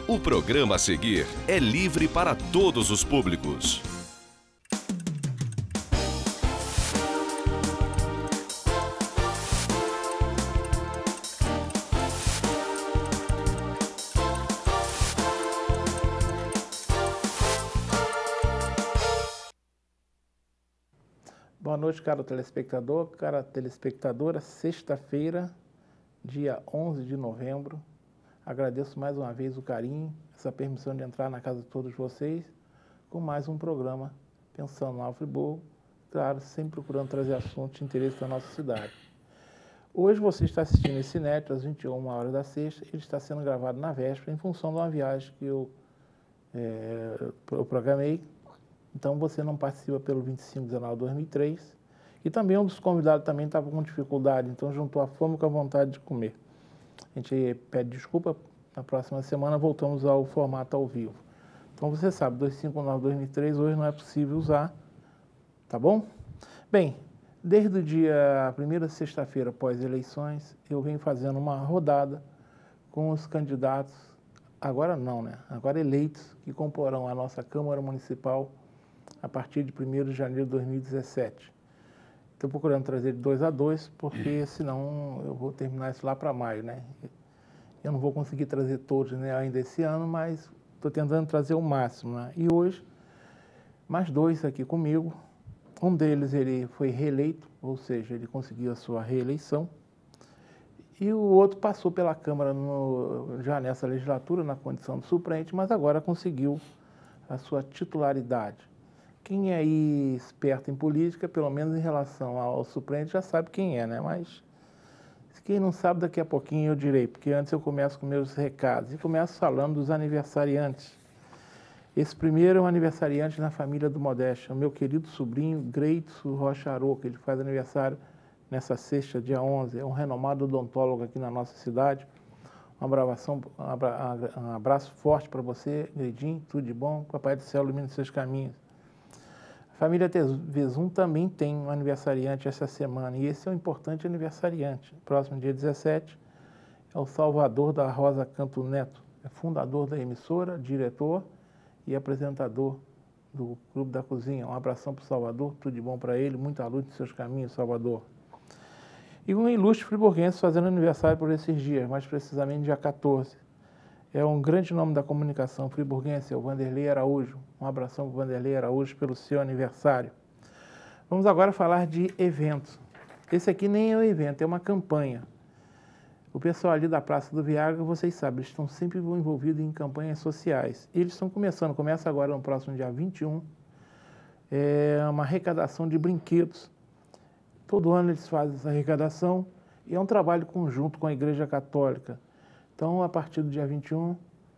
O programa a seguir é livre para todos os públicos. Boa noite, caro telespectador, cara telespectadora. Sexta-feira, dia 11 de novembro. Agradeço mais uma vez o carinho, essa permissão de entrar na casa de todos vocês com mais um programa Pensando no Friburgo, claro, sempre procurando trazer assuntos de interesse da nossa cidade. Hoje você está assistindo esse NET às 21 horas da sexta, ele está sendo gravado na véspera em função de uma viagem que eu programei. Então você não participa pelo 25/19/2003 e também um dos convidados também estava com dificuldade, então juntou a fome com a vontade de comer. A gente pede desculpa, na próxima semana voltamos ao formato ao vivo. Então você sabe, 25/9/2003 hoje não é possível usar, tá bom? Bem, desde o dia 1ª sexta-feira após eleições, eu venho fazendo uma rodada com os candidatos, agora não, né? Agora eleitos, que comporão a nossa Câmara Municipal a partir de 1º de janeiro de 2017. Estou procurando trazer de 2 a 2, porque senão eu vou terminar isso lá para maio, né? Eu não vou conseguir trazer todos, né, ainda esse ano, mas estou tentando trazer o máximo, né? E hoje, mais 2 aqui comigo. Um deles ele foi reeleito, ou seja, ele conseguiu a sua reeleição. E o outro passou pela Câmara já nessa legislatura, na condição de suplente, mas agora conseguiu a sua titularidade. Quem é aí esperto em política, pelo menos em relação ao suplente, já sabe quem é, né? Mas quem não sabe, daqui a pouquinho eu direi, porque antes eu começo com meus recados. E começo falando dos aniversariantes. Esse primeiro é um aniversariante na família do Modéstia, o meu querido sobrinho Greitson Rocha Aroca. Ele faz aniversário nessa sexta, dia 11. É um renomado odontólogo aqui na nossa cidade. Um abraço forte para você, Gredinho, tudo de bom. Papai do Céu ilumine seus caminhos. A família Vezum também tem um aniversariante essa semana, e esse é um importante aniversariante. Próximo dia 17 é o Salvador da Rosa Canto Neto, é fundador da emissora, diretor e apresentador do Clube da Cozinha. Um abração para o Salvador, tudo de bom para ele, muita luz nos seus caminhos, Salvador. E um ilustre friburguense fazendo aniversário por esses dias, mais precisamente dia 14. É um grande nome da comunicação friburguense, é o Vanderlei Araújo. Um abração para o Vanderlei Araújo pelo seu aniversário. Vamos agora falar de eventos. Esse aqui nem é um evento, é uma campanha. O pessoal ali da Praça do Viagra, vocês sabem, eles estão sempre envolvidos em campanhas sociais. E eles estão começa agora no próximo dia 21, uma arrecadação de brinquedos. Todo ano eles fazem essa arrecadação e é um trabalho conjunto com a Igreja Católica. Então, a partir do dia 21,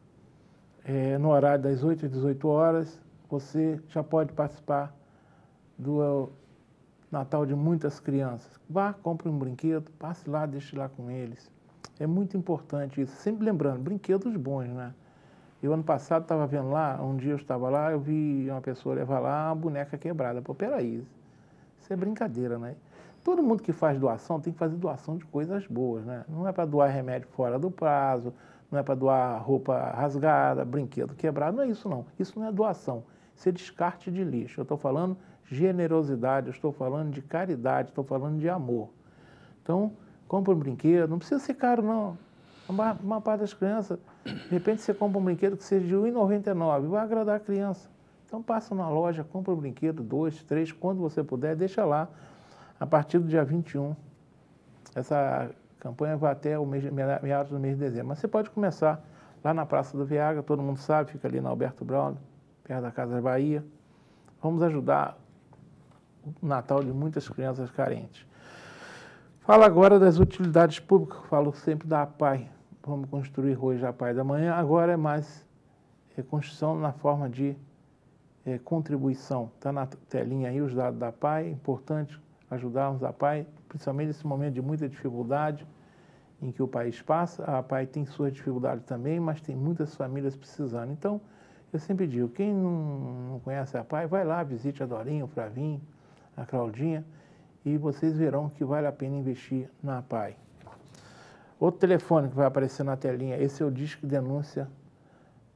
no horário das 8 às 18 horas, você já pode participar do Natal de muitas crianças. Vá, compre um brinquedo, passe lá, deixe lá com eles. É muito importante isso. Sempre lembrando, brinquedos bons, né? Eu, ano passado, estava vendo lá, um dia eu estava lá, eu vi uma pessoa levar lá uma boneca quebrada. Pô, peraí, isso é brincadeira, né? Todo mundo que faz doação tem que fazer doação de coisas boas, né? Não é para doar remédio fora do prazo, não é para doar roupa rasgada, brinquedo quebrado, não é isso não. Isso não é doação, isso é descarte de lixo. Eu estou falando generosidade, eu estou falando de caridade, estou falando de amor. Então, compra um brinquedo, não precisa ser caro não. Uma parte das crianças, de repente você compra um brinquedo que seja de R$ 1,99, vai agradar a criança. Então passa na loja, compra um brinquedo, 2, 3, quando você puder, deixa lá. A partir do dia 21, essa campanha vai até o meados do mês de dezembro. Mas você pode começar lá na Praça do Viagra, todo mundo sabe, fica ali na Alberto Braulio, perto da Casa da Bahia. Vamos ajudar o Natal de muitas crianças carentes. Falo agora das utilidades públicas, falo sempre da APAI. Vamos construir hoje a APAI da manhã, agora é mais construção na forma de contribuição. Está na telinha aí os dados da APAI, é importante ajudarmos a APAI, principalmente nesse momento de muita dificuldade em que o país passa. A APAI tem suas dificuldades também, mas tem muitas famílias precisando. Então, eu sempre digo, quem não conhece a APAI, vai lá, visite a Dorinha, o Flavinho, a Claudinha, e vocês verão que vale a pena investir na APAI. Outro telefone que vai aparecer na telinha, esse é o Disque Denúncia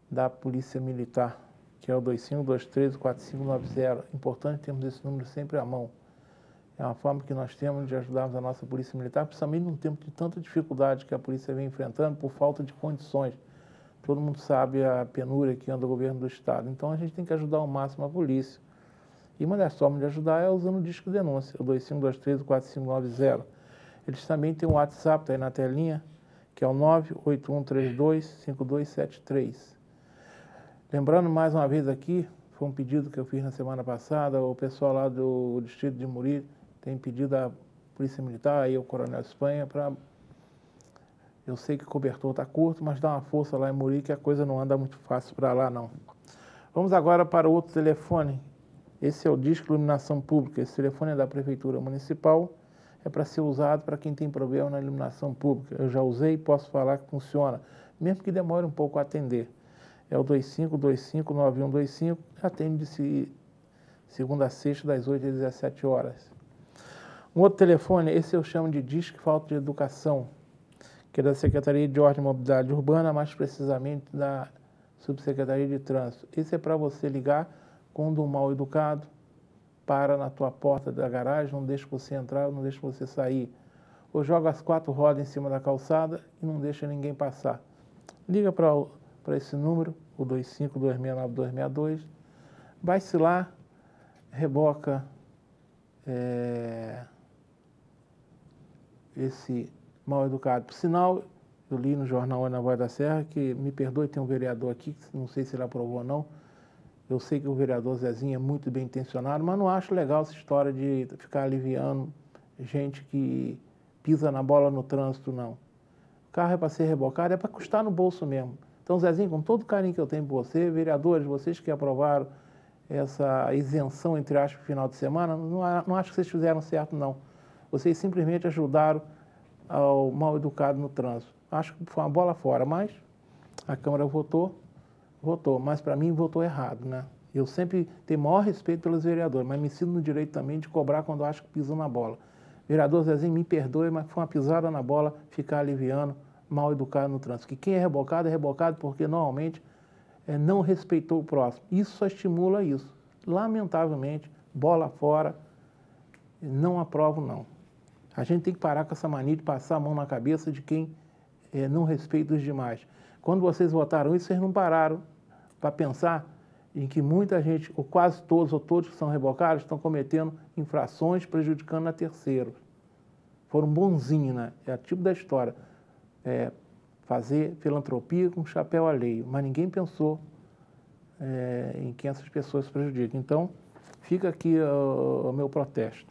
da Polícia Militar, que é o 2523-4590. Importante termos esse número sempre à mão. É uma forma que nós temos de ajudarmos a nossa Polícia Militar, principalmente num tempo de tanta dificuldade que a polícia vem enfrentando por falta de condições. Todo mundo sabe a penúria que anda o governo do Estado. Então, a gente tem que ajudar ao máximo a polícia. E uma das formas de ajudar é usando o Disque Denúncia, o 2523-4590. Eles também têm um WhatsApp, está aí na telinha, que é o 98132-5273. Lembrando mais uma vez aqui, foi um pedido que eu fiz na semana passada, o pessoal lá do Distrito de Muri tem pedido à Polícia Militar, aí o Coronel Espanha, para... Eu sei que o cobertor está curto, mas dá uma força lá em Muri que a coisa não anda muito fácil para lá, não. Vamos agora para outro telefone. Esse é o Disque Iluminação Pública. Esse telefone é da Prefeitura Municipal. É para ser usado para quem tem problema na iluminação pública. Eu já usei e posso falar que funciona, mesmo que demore um pouco a atender. É o 2525-9125. Atende de segunda a sexta, das 8 às 17 horas. Um outro telefone, esse eu chamo de Disque Falta de Educação, que é da Secretaria de Ordem e Mobilidade Urbana, mais precisamente da Subsecretaria de Trânsito. Esse é para você ligar quando um mal educado para na tua porta da garagem, não deixa você entrar, não deixa você sair. Ou joga as 4 rodas em cima da calçada e não deixa ninguém passar. Liga para esse número, o 25269262. Vai-se lá, reboca esse mal educado. Por sinal, eu li no jornal Ana Voz da Serra, que, me perdoe, tem um vereador aqui, não sei se ele aprovou ou não. Eu sei que o vereador Zezinho é muito bem intencionado, mas não acho legal essa história de ficar aliviando gente que pisa na bola no trânsito, não. O carro é para ser rebocado, é para custar no bolso mesmo. Então, Zezinho, com todo o carinho que eu tenho por você, vereadores, vocês que aprovaram essa isenção, entre aspas, no final de semana, não acho que vocês fizeram certo, não. Vocês simplesmente ajudaram ao mal educado no trânsito. Acho que foi uma bola fora, mas a Câmara votou, mas para mim votou errado, né? Eu sempre tenho maior respeito pelos vereadores, mas me sinto no direito também de cobrar quando acho que pisam na bola. Vereador Zezinho, me perdoe, mas foi uma pisada na bola ficar aliviando mal educado no trânsito. Que quem é rebocado porque normalmente não respeitou o próximo. Isso só estimula isso. Lamentavelmente, bola fora, não aprovo não. A gente tem que parar com essa mania de passar a mão na cabeça de quem não respeita os demais. Quando vocês votaram isso, vocês não pararam para pensar em que muita gente, ou quase todos, ou todos que são rebocados, estão cometendo infrações prejudicando a terceiros. Foram bonzinhos, né? É o tipo da história. Fazer filantropia com chapéu alheio, mas ninguém pensou em quem essas pessoas prejudicam. Então, fica aqui o meu protesto.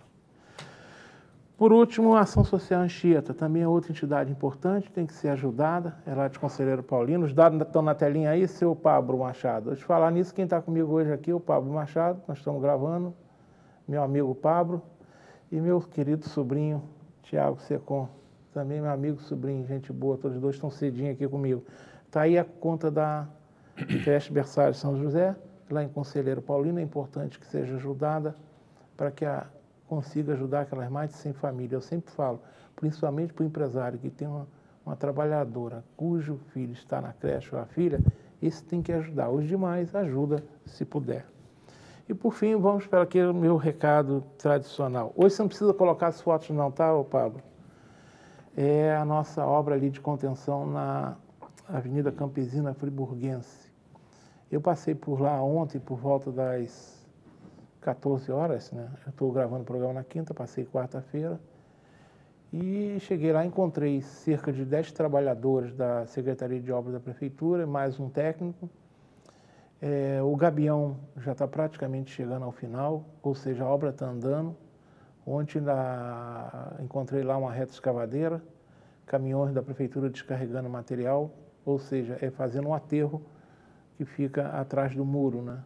Por último, a Ação Social Anchieta, também é outra entidade importante, tem que ser ajudada, é lá de Conselheiro Paulino. Os dados estão na telinha aí, seu Pablo Machado. Deixa eu falar nisso, quem está comigo hoje aqui é o Pablo Machado, nós estamos gravando, meu amigo Pablo, e meu querido sobrinho, Tiago Secom, também meu amigo sobrinho, gente boa, todos dois estão cedinho aqui comigo. Está aí a conta da creche Berçário São José, lá em Conselheiro Paulino, é importante que seja ajudada para que consiga ajudar aquelas mais de 100 famílias. Eu sempre falo, principalmente para o empresário que tem uma trabalhadora cujo filho está na creche ou a filha, esse tem que ajudar. Os demais ajuda se puder. E por fim, vamos para aquele meu recado tradicional. Hoje você não precisa colocar as fotos não, tá, Pablo? É a nossa obra ali de contenção na Avenida Campesina Friburguense. Eu passei por lá ontem por volta das 14 horas, né? Eu estou gravando o programa na quinta, passei quarta-feira e cheguei lá e encontrei cerca de 10 trabalhadores da Secretaria de Obras da Prefeitura, mais um técnico. O gabião já está praticamente chegando ao final, ou seja, a obra está andando. Ontem encontrei lá uma reta escavadeira, caminhões da Prefeitura descarregando material, ou seja, fazendo um aterro que fica atrás do muro, né?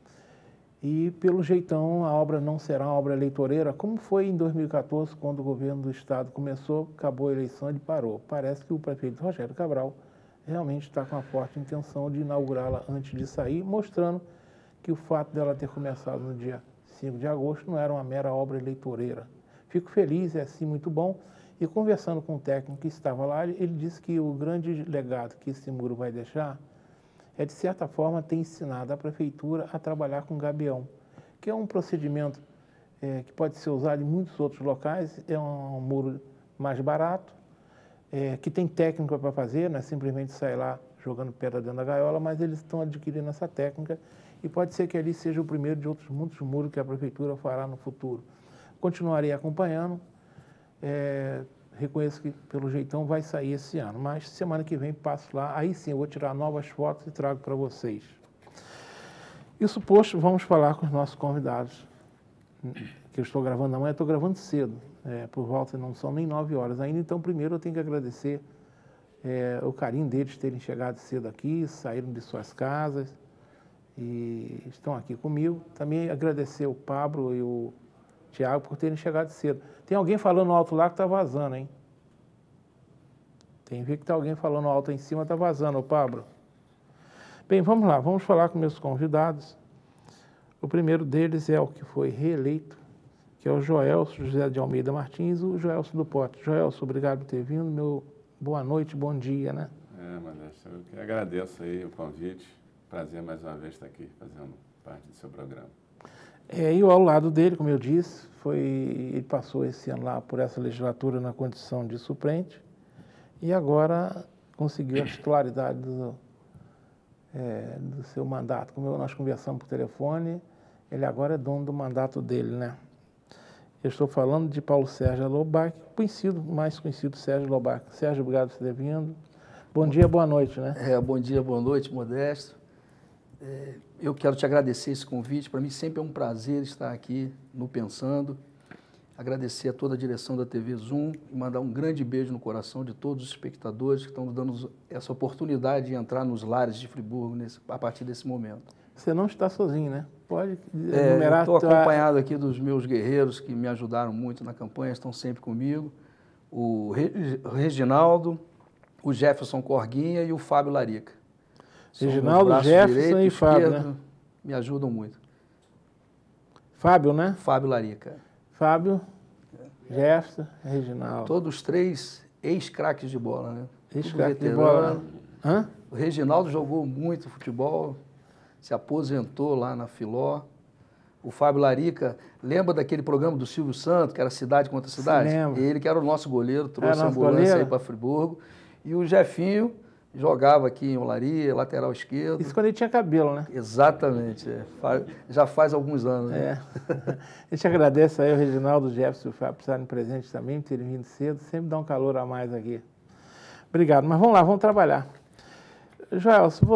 E, pelo jeitão, a obra não será uma obra eleitoreira, como foi em 2014, quando o governo do Estado começou, acabou a eleição e ele parou. Parece que o prefeito Rogério Cabral realmente está com a forte intenção de inaugurá-la antes de sair, mostrando que o fato dela ter começado no dia 5 de agosto não era uma mera obra eleitoreira. Fico feliz, é assim muito bom. E conversando com o técnico que estava lá, ele disse que o grande legado que esse muro vai deixar de certa forma, ter ensinado a prefeitura a trabalhar com gabião, que é um procedimento que pode ser usado em muitos outros locais, é um muro mais barato, que tem técnica para fazer, não é simplesmente sair lá jogando pedra dentro da gaiola, mas eles estão adquirindo essa técnica e pode ser que ali seja o primeiro de outros muitos muros que a prefeitura fará no futuro. Continuarei acompanhando, reconheço que pelo jeitão vai sair esse ano, mas semana que vem passo lá, aí sim eu vou tirar novas fotos e trago para vocês. Isso posto, vamos falar com os nossos convidados, que eu estou gravando amanhã, eu estou gravando cedo, por volta, não são nem 9 horas ainda, então primeiro eu tenho que agradecer o carinho deles terem chegado cedo aqui, saíram de suas casas e estão aqui comigo. Também agradecer o Pablo e o Tiago por terem chegado cedo. Tem alguém falando alto lá que está vazando, hein? Tem que ver que está alguém falando alto aí em cima, está vazando, ô Pablo. Bem, vamos lá, vamos falar com meus convidados. O primeiro deles é o que foi reeleito, que é o Joelso José de Almeida Martins, o Joelso do Pote. Joelso, obrigado por ter vindo, boa noite, bom dia, né? Modesto, eu que agradeço aí o convite. Prazer mais uma vez estar aqui fazendo parte do seu programa. E ao lado dele, como eu disse, ele passou esse ano lá por essa legislatura na condição de suplente e agora conseguiu a titularidade do seu mandato. Como nós conversamos por telefone, ele agora é dono do mandato dele, né? Eu estou falando de Paulo Sérgio Lobac, mais conhecido Sérgio Lobac. Sérgio, obrigado por ter vindo. Bom dia, boa noite, né? Bom dia, boa noite, Modesto. Eu quero te agradecer esse convite. Para mim sempre é um prazer estar aqui no Pensando. Agradecer a toda a direção da TV Zoom e mandar um grande beijo no coração de todos os espectadores que estão nos dando essa oportunidade de entrar nos lares de Friburgo a partir desse momento. Você não está sozinho, né? Pode enumerar... Estou acompanhado aqui dos meus guerreiros que me ajudaram muito na campanha, estão sempre comigo. O Reginaldo, o Jefferson Corguinha e o Fábio Larica. Reginaldo, Jefferson direito, e Fábio, esquerdo, né? Me ajudam muito. Fábio, né? Fábio Larica. Fábio, Jefferson, Reginaldo. Todos três ex-craques de bola, né? Ex-craques de bola. Hã? O Reginaldo jogou muito futebol, se aposentou lá na Filó. O Fábio Larica, lembra daquele programa do Silvio Santos, que era Cidade contra Cidade? Lembro. Ele que era o nosso goleiro, trouxe a ambulância goleiro? aí para Friburgo. E o Jefinho jogava aqui em Olaria, lateral esquerdo. Isso quando ele tinha cabelo, né? Exatamente. Já faz alguns anos. Né? A gente agradece aí o Reginaldo, o Jefferson e o Fábio por estarem presentes também, por terem vindo cedo. Sempre dá um calor a mais aqui. Obrigado. Mas vamos lá, vamos trabalhar. Joel, se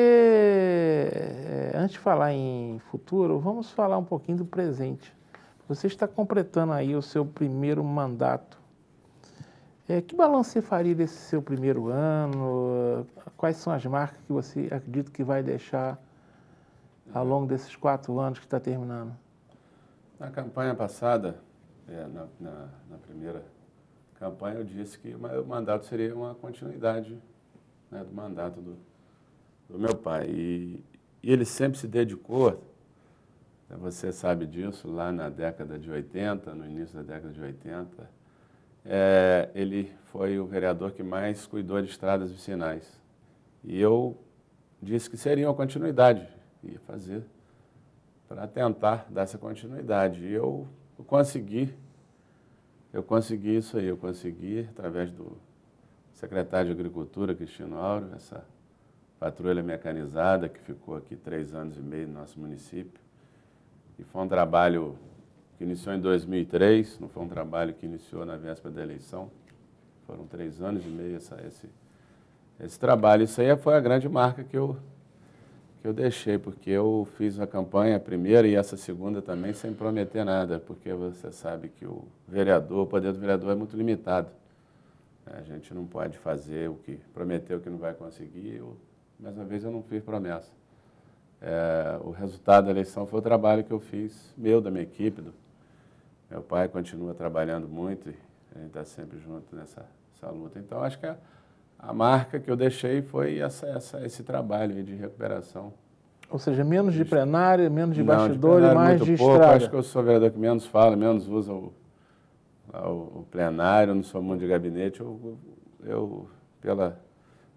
você, antes de falar em futuro, vamos falar um pouquinho do presente. Você está completando aí o seu primeiro mandato. Que balanço você faria desse seu primeiro ano? Quais são as marcas que você acredita que vai deixar ao longo desses 4 anos que está terminando? Na campanha passada, na primeira campanha, eu disse que o mandato seria uma continuidade, né, do mandato do meu pai. E ele sempre se dedicou, você sabe disso, lá na década de 80, no início da década de 80, ele foi o vereador que mais cuidou de estradas vicinais. E eu disse que seria uma continuidade, ia fazer para tentar dar essa continuidade. E eu consegui isso aí, eu consegui através do secretário de Agricultura, Cristino Auro, essa patrulha mecanizada que ficou aqui 3 anos e meio no nosso município. E foi um trabalho que iniciou em 2003, não foi um trabalho que iniciou na véspera da eleição. Foram 3 anos e meio esse trabalho. Isso aí foi a grande marca que eu deixei, porque eu fiz a campanha primeira e essa segunda também sem prometer nada, porque você sabe que o poder do vereador é muito limitado. A gente não pode fazer o que prometeu que não vai conseguir. Mais uma vez, eu não fiz promessa. O resultado da eleição foi o trabalho que eu fiz, da minha equipe. Meu pai continua trabalhando muito e a gente está sempre junto nessa luta. Então, acho que a marca que eu deixei foi esse trabalho aí de recuperação. Ou seja, menos de plenária, menos de Não, bastidor e mais de pouco. estrada. Acho que eu sou o vereador que menos fala, menos usa o plenário, não sou muito de gabinete. Eu pela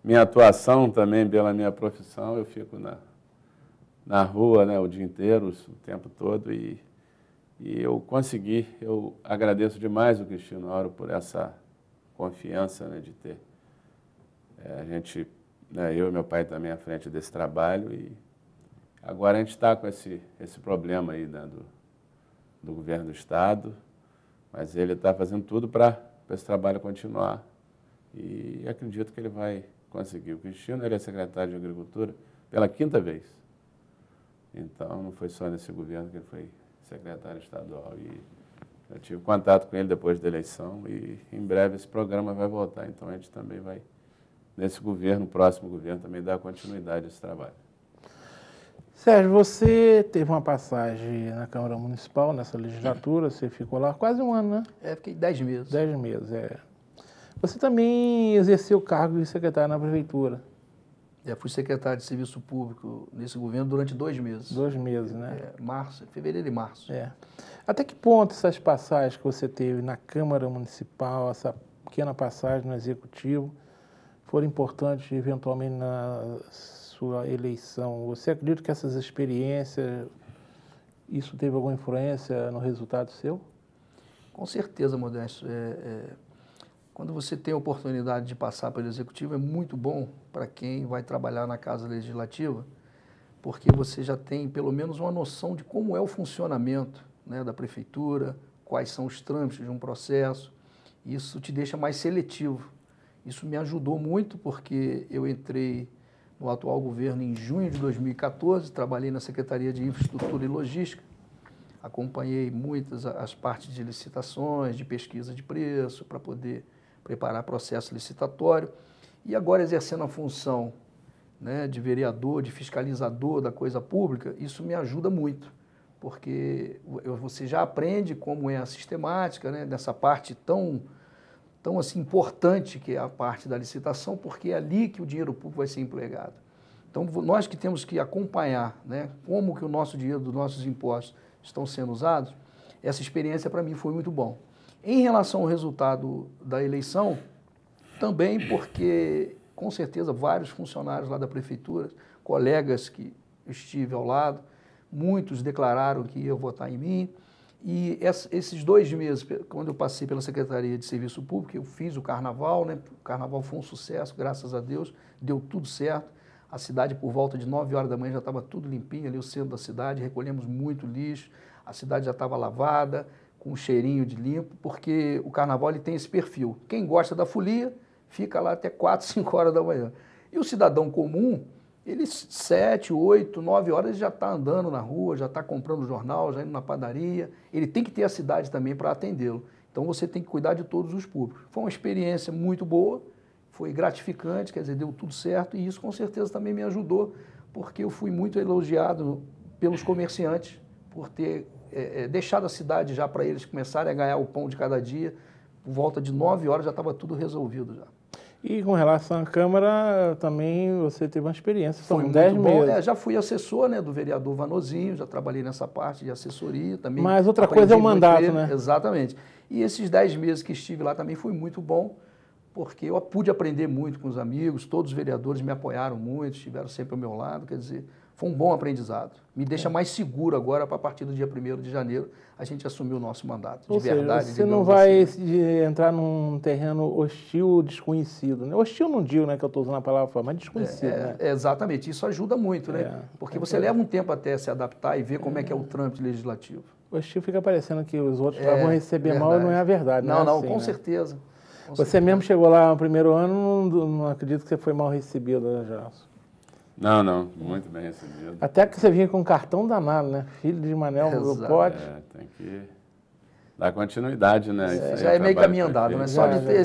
minha atuação também, pela minha profissão, eu fico na rua, né, o dia inteiro, o tempo todo, e eu consegui. Eu agradeço demais o Cristino Auro por essa confiança, né, de ter a gente, né, eu e meu pai também à frente desse trabalho, e agora a gente está com esse problema aí, né, do governo do Estado, mas ele está fazendo tudo para esse trabalho continuar, e acredito que ele vai conseguir. O Cristino, ele é secretário de Agricultura pela 5ª vez, então não foi só nesse governo que ele foi secretário estadual, e eu tive contato com ele depois da eleição, e em breve esse programa vai voltar, então a gente também vai, nesse governo, próximo governo, também dar continuidade a esse trabalho. Sérgio, você teve uma passagem na Câmara Municipal, nessa legislatura, você ficou lá quase um ano, né? Fiquei 10 meses. 10 meses, Você também exerceu o cargo de secretário na Prefeitura. Fui secretário de Serviço Público nesse governo durante 2 meses. 2 meses, né? Fevereiro e março. Até que ponto essas passagens que você teve na Câmara Municipal, essa pequena passagem no Executivo, foram importantes eventualmente na sua eleição? Você acredita que essas experiências, isso teve alguma influência no resultado seu? Com certeza, Modesto. Quando você tem a oportunidade de passar pelo Executivo, é muito bom para quem vai trabalhar na Casa Legislativa, porque você já tem pelo menos uma noção de como é o funcionamento, né, da Prefeitura, quais são os trâmites de um processo. Isso te deixa mais seletivo. Isso me ajudou muito porque eu entrei no atual governo em junho de 2014, trabalhei na Secretaria de Infraestrutura e Logística, acompanhei muitas as partes de licitações, de pesquisa de preço, para poder preparar processo licitatório, e agora exercendo a função, né, de vereador, de fiscalizador da coisa pública, isso me ajuda muito, porque você já aprende como é a sistemática, né, dessa parte tão assim, importante que é a parte da licitação, porque é ali que o dinheiro público vai ser empregado. Então, nós que temos que acompanhar, né, como que o nosso dinheiro, dos nossos impostos estão sendo usados, essa experiência para mim foi muito bom. Em relação ao resultado da eleição, também porque, com certeza, vários funcionários lá da Prefeitura, colegas que eu estive ao lado, muitos declararam que iam votar em mim. E esses 2 meses, quando eu passei pela Secretaria de Serviço Público, eu fiz o Carnaval, né? O Carnaval foi um sucesso, graças a Deus, deu tudo certo. A cidade, por volta de 9 horas da manhã, já estava tudo limpinho, ali o centro da cidade, recolhemos muito lixo, a cidade já estava lavada, com um cheirinho de limpo, porque o Carnaval ele tem esse perfil. Quem gosta da folia, fica lá até 4, 5 horas da manhã. E o cidadão comum, ele 7, 8, 9 horas ele já está andando na rua, já está comprando jornal, já indo na padaria. Ele tem que ter a cidade também para atendê-lo. Então você tem que cuidar de todos os públicos. Foi uma experiência muito boa, foi gratificante, quer dizer, deu tudo certo, e isso com certeza também me ajudou, porque eu fui muito elogiado pelos comerciantes por ter deixado a cidade já para eles começarem a ganhar o pão de cada dia. Por volta de 9 horas já estava tudo resolvido já. E com relação à Câmara, também você teve uma experiência, são Foi 10 muito bom. meses. Já fui assessor, né, do vereador Vanozinho, já trabalhei nessa parte de assessoria também. Mas outra coisa é o mandato, né? Exatamente. E esses 10 meses que estive lá também foi muito bom, porque eu pude aprender muito com os amigos, todos os vereadores me apoiaram muito, estiveram sempre ao meu lado, quer dizer, foi um bom aprendizado. Me deixa mais seguro agora para a partir do dia 1º de janeiro a gente assumir o nosso mandato, Ou de verdade. Seja, você não vai entrar num terreno hostil, desconhecido, né? Hostil não digo, né, que eu estou usando a palavra, mas desconhecido, né? Exatamente, isso ajuda muito, né? Porque você leva um tempo até se adaptar e ver como é que é o trâmite legislativo. Hostil fica parecendo que os outros vão receber verdade. Mal, não é a verdade. Não, não, assim, com certeza. Você mesmo chegou lá no primeiro ano, não acredito que você foi mal recebido, né, Gelson? Não, muito bem recebido. Até que você vinha com um cartão danado, né? Filho de Manel do Pote. Tem que dar continuidade, né? Já é meio caminho andado, né? Só de ter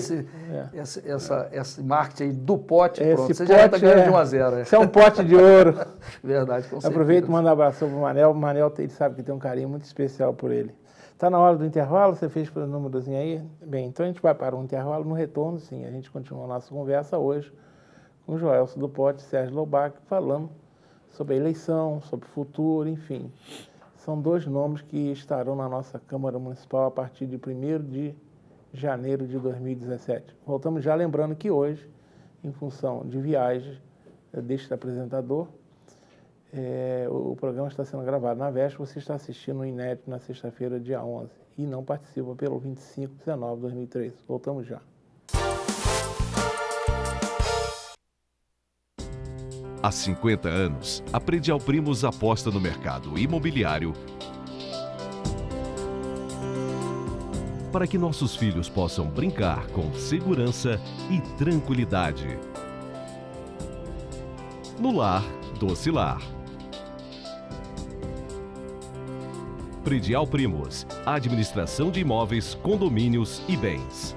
esse marketing aí do Pote, pronto. Você já está ganhando de 1 a 0. Isso é um pote de ouro. Verdade, com certeza. Aproveito e mando um abraço para o Manel. O Manel, ele sabe que tem um carinho muito especial por ele. Está na hora do intervalo? Você fez pelo númerozinho aí? Bem, então a gente vai para um intervalo. No retorno, sim, a gente continua a nossa conversa hoje com o Joelson do Pote e Sérgio Lobac, falando sobre a eleição, sobre o futuro, enfim. São 2 nomes que estarão na nossa Câmara Municipal a partir de 1º de janeiro de 2017. Voltamos já lembrando que hoje em função de viagens deste apresentador. O programa está sendo gravado na véspera, você está assistindo o inédito na sexta-feira, dia 11, e não participa pelo 25/19/2003. Voltamos já. Há 50 anos, a Predial Primos aposta no mercado imobiliário para que nossos filhos possam brincar com segurança e tranquilidade. No lar, doce lar. Predial Primos, administração de imóveis, condomínios e bens.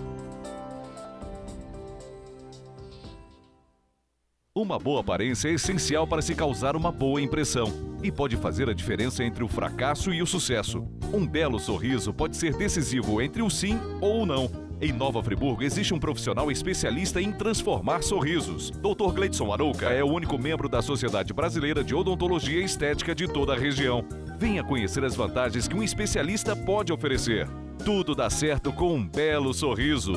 Uma boa aparência é essencial para se causar uma boa impressão e pode fazer a diferença entre o fracasso e o sucesso. Um belo sorriso pode ser decisivo entre o sim ou o não. Em Nova Friburgo existe um profissional especialista em transformar sorrisos. Dr. Gleidson Arouca é o único membro da Sociedade Brasileira de Odontologia e Estética de toda a região. Venha conhecer as vantagens que um especialista pode oferecer. Tudo dá certo com um belo sorriso.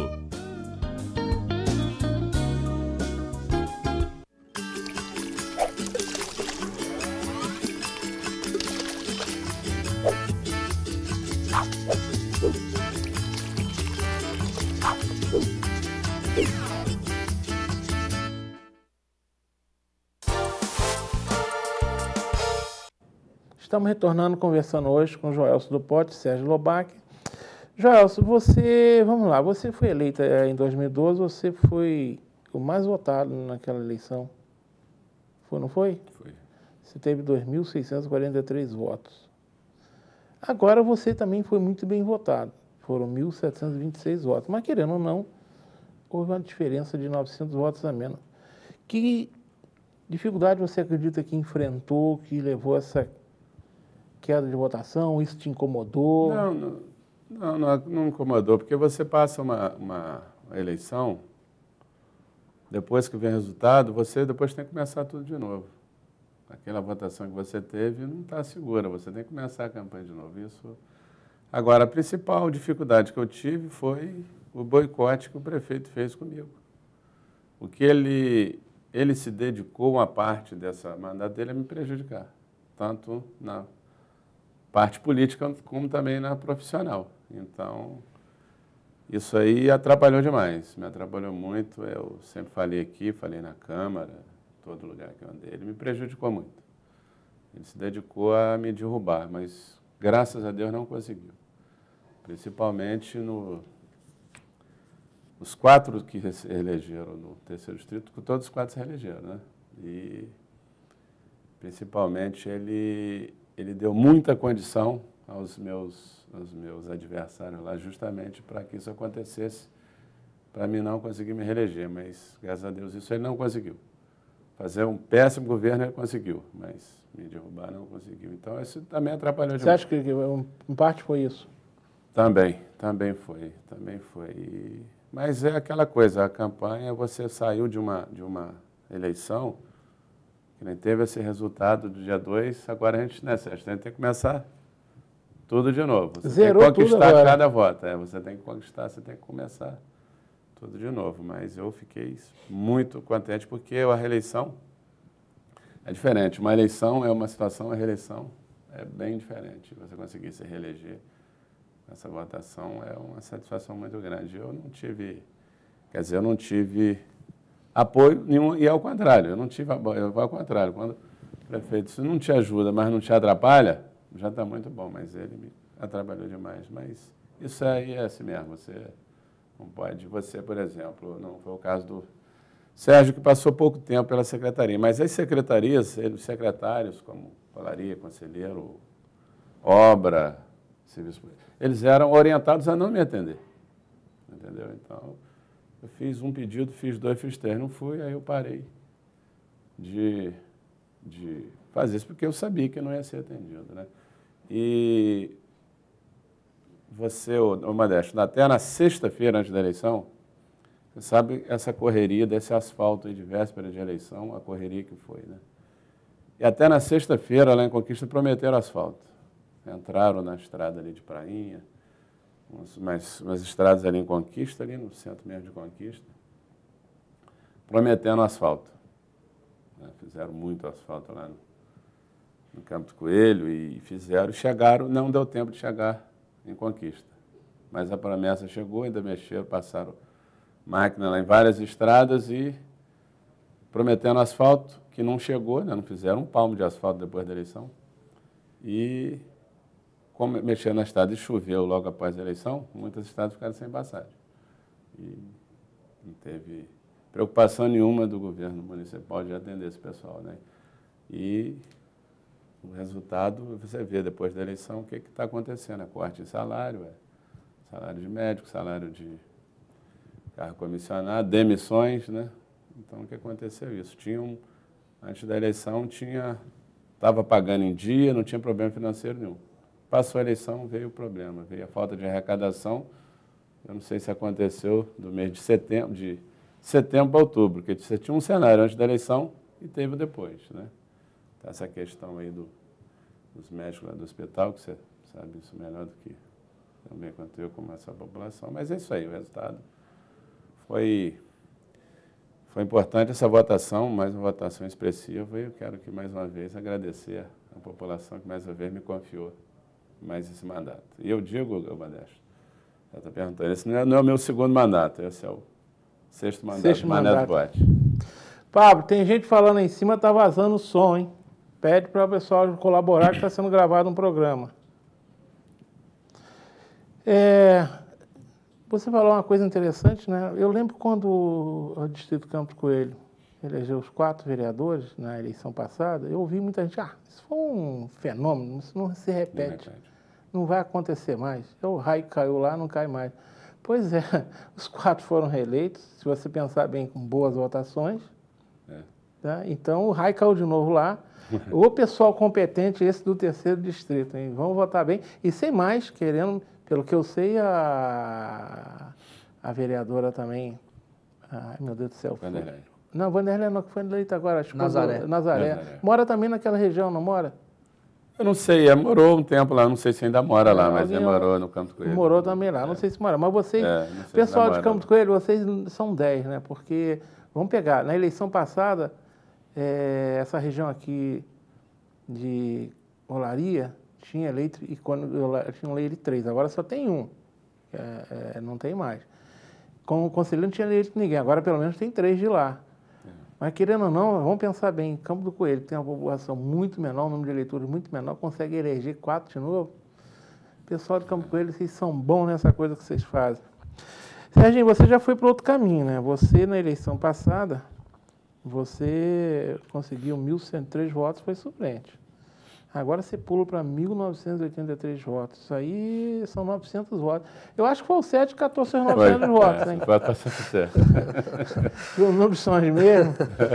Estamos retornando, conversando hoje com Joelso do Pote, Sérgio Lobac. Joelso, vamos lá, você foi eleita em 2012, você foi o mais votado naquela eleição. Não foi? Foi. Você teve 2.643 votos. Agora você também foi muito bem votado. Foram 1.726 votos. Mas, querendo ou não, houve uma diferença de 900 votos a menos. Que dificuldade você acredita que enfrentou, que levou essa queda de votação? Isso te incomodou? Não incomodou, porque você passa uma eleição, depois que vem o resultado, você depois tem que começar tudo de novo. Aquela votação que você teve não está segura, você tem que começar a campanha de novo. Isso. Agora, a principal dificuldade que eu tive foi o boicote que o prefeito fez comigo. O que ele se dedicou, uma parte dessa mandato dele, a me prejudicar, tanto na parte política como também na profissional. Então, isso aí atrapalhou demais, me atrapalhou muito. Eu sempre falei aqui, falei na Câmara, todo lugar que eu andei, ele me prejudicou muito. Ele se dedicou a me derrubar, mas graças a Deus não conseguiu. Principalmente os 4 que se elegeram no terceiro distrito, todos os 4 se reelegeram, né? E principalmente ele deu muita condição aos meus adversários lá, justamente para que isso acontecesse, para mim não conseguir me reeleger, mas graças a Deus isso ele não conseguiu. Fazer um péssimo governo ele conseguiu, mas me derrubar não conseguiu. Então isso também atrapalhou demais. Você acha que em parte foi isso? Também foi. Mas é aquela coisa, a campanha, você saiu de uma eleição que nem teve esse resultado do dia 2, agora a gente tem que começar tudo de novo. Você Zerou tem que conquistar tudo agora. cada voto. Você tem que conquistar, você tem que começar tudo de novo. Mas eu fiquei muito contente porque a reeleição é diferente. Uma eleição é uma situação, a reeleição é bem diferente. Você conseguir se reeleger, essa votação é uma satisfação muito grande. Eu não tive apoio nenhum, e ao contrário, eu não tive apoio, ao contrário, quando o prefeito, se não te ajuda, mas não te atrapalha, já está muito bom, mas ele me atrapalhou demais. Mas isso aí é assim mesmo, você não pode, por exemplo, não foi o caso do Sérgio, que passou pouco tempo pela secretaria, mas as secretarias, os secretários, como Olaria, Conselheiro, Obra, Serviço Público, eles eram orientados a não me atender, entendeu? Então, eu fiz um pedido, fiz 2, fiz 3, não fui, aí eu parei de fazer isso, porque eu sabia que não ia ser atendido, né? E você, ô Modesto, até na sexta-feira antes da eleição, você sabe essa correria desse asfalto aí de véspera de eleição, a correria que foi, né? E até na sexta-feira, lá em Conquista, prometeram asfalto. Entraram na estrada ali de Prainha, umas estradas ali em Conquista, ali no centro mesmo de Conquista. prometendo asfalto. Fizeram muito asfalto lá no Campo do Coelho e chegaram, não deu tempo de chegar em Conquista. Mas a promessa chegou, ainda mexeram, passaram máquina lá em várias estradas e prometendo asfalto, que não chegou, né? Não fizeram um palmo de asfalto depois da eleição. E como mexer na estrada e choveu logo após a eleição, muitas estradas ficaram sem passagem. E não teve preocupação nenhuma do governo municipal de atender esse pessoal, né? E o resultado, você vê depois da eleição o que está acontecendo, corte de salário, salário de médico, salário de cargo comissionado, demissões, né? Então, o que aconteceu? Isso. Antes da eleição, estava pagando em dia, não tinha problema financeiro nenhum. Passou a eleição, veio o problema, veio a falta de arrecadação. Eu não sei se aconteceu do mês de setembro para outubro, porque você tinha um cenário antes da eleição e teve depois, né? Então, essa questão aí dos médicos lá do hospital, que você sabe isso melhor do que também quanto eu, como essa população. Mas é isso aí, o resultado foi importante essa votação, mais uma votação expressiva, e eu quero que, mais uma vez, agradecer a população que, mais uma vez, me confiou mais esse mandato. E eu digo, Modesto, você está perguntando, esse não é o meu segundo mandato, esse é o sexto mandato do Mané do Bote. Pablo, tem gente falando aí em cima, tá vazando o som, hein? Pede para o pessoal colaborar que está sendo gravado um programa. Você falou uma coisa interessante, né? Eu lembro quando o Distrito Campo Coelho elegeu os 4 vereadores na eleição passada, eu ouvi muita gente, isso foi um fenômeno, isso não se repete, não vai acontecer mais. O raio caiu lá, não cai mais. Pois é, os 4 foram reeleitos, se você pensar bem, com boas votações. Tá? Então, o raio caiu de novo lá. O pessoal competente, esse do 3º distrito, hein? Vamos votar bem. E sem mais, querendo, pelo que eu sei, a vereadora também, meu Deus do céu. Vanderlei. Não, Vanderlei não, que foi eleita agora. Acho que Nazaré. Nazaré. Mora também naquela região, não mora? Eu não sei, morou um tempo lá, não sei se ainda mora lá, mas morou no Campo do Coelho. Morou também lá, não sei se mora. Mas vocês, pessoal de Campo do Coelho, vocês são 10, né? Porque, vamos pegar, na eleição passada, essa região aqui de Olaria tinha eleito, e quando tinha eleito 3, agora só tem um, não tem mais. Com o conselheiro não tinha eleito ninguém, agora pelo menos tem 3 de lá. Mas querendo ou não, vamos pensar bem, Campo do Coelho, que tem uma população muito menor, um número de eleitores muito menor, consegue eleger 4 de novo. Pessoal de Campo do Coelho, vocês são bons nessa coisa que vocês fazem. Serginho, você já foi para outro caminho, né? Você, na eleição passada, você conseguiu 1.103 votos, foi suplente. Agora você pula para 1.983 votos. Isso aí são 900 votos. Eu acho que foi o 7 que catou seus 900 votos, hein? Foi a certo. Os números são os mesmos.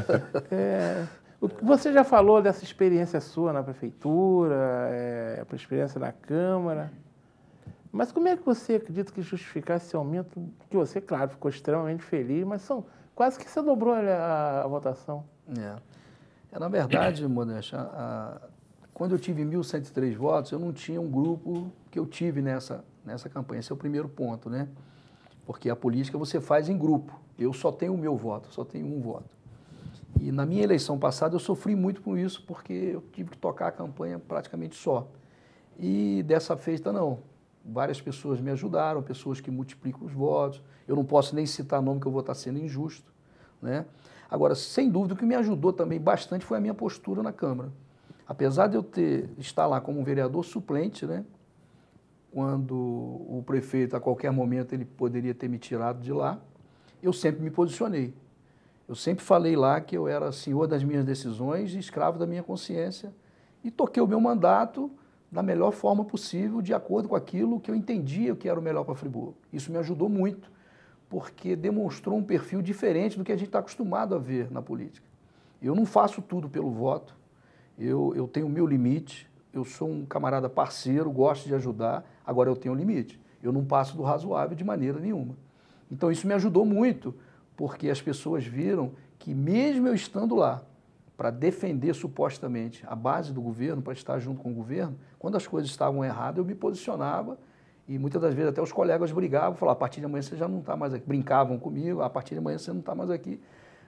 Você já falou dessa experiência sua na prefeitura, a experiência na Câmara. Mas como é que você acredita que justificar esse aumento? Que você, claro, ficou extremamente feliz, mas quase que você dobrou a votação. Na verdade, Modesto, quando eu tive 1.103 votos, eu não tinha um grupo que eu tive nessa campanha. Esse é o primeiro ponto, né? Porque a política você faz em grupo. Eu só tenho o meu voto, só tenho um voto. E na minha eleição passada eu sofri muito com isso, porque eu tive que tocar a campanha praticamente só. E dessa feita não. Várias pessoas me ajudaram, pessoas que multiplicam os votos. Eu não posso nem citar nome que eu vou estar sendo injusto, né? Agora, sem dúvida, o que me ajudou também bastante foi a minha postura na Câmara. Apesar de eu estar lá como um vereador suplente, né? Quando o prefeito, a qualquer momento, ele poderia ter me tirado de lá, eu sempre me posicionei. Eu sempre falei lá que eu era senhor das minhas decisões e escravo da minha consciência e toquei o meu mandato da melhor forma possível, de acordo com aquilo que eu entendia que era o melhor para Friburgo. Isso me ajudou muito, porque demonstrou um perfil diferente do que a gente está acostumado a ver na política. Eu não faço tudo pelo voto, eu tenho o meu limite, eu sou um camarada parceiro, gosto de ajudar, agora eu tenho um limite. Eu não passo do razoável de maneira nenhuma. Então isso me ajudou muito, porque as pessoas viram que mesmo eu estando lá, para defender supostamente a base do governo, para estar junto com o governo, quando as coisas estavam erradas, eu me posicionava e muitas das vezes até os colegas brigavam, falavam, a partir de amanhã você já não está mais aqui, brincavam comigo, a partir de amanhã você não está mais aqui.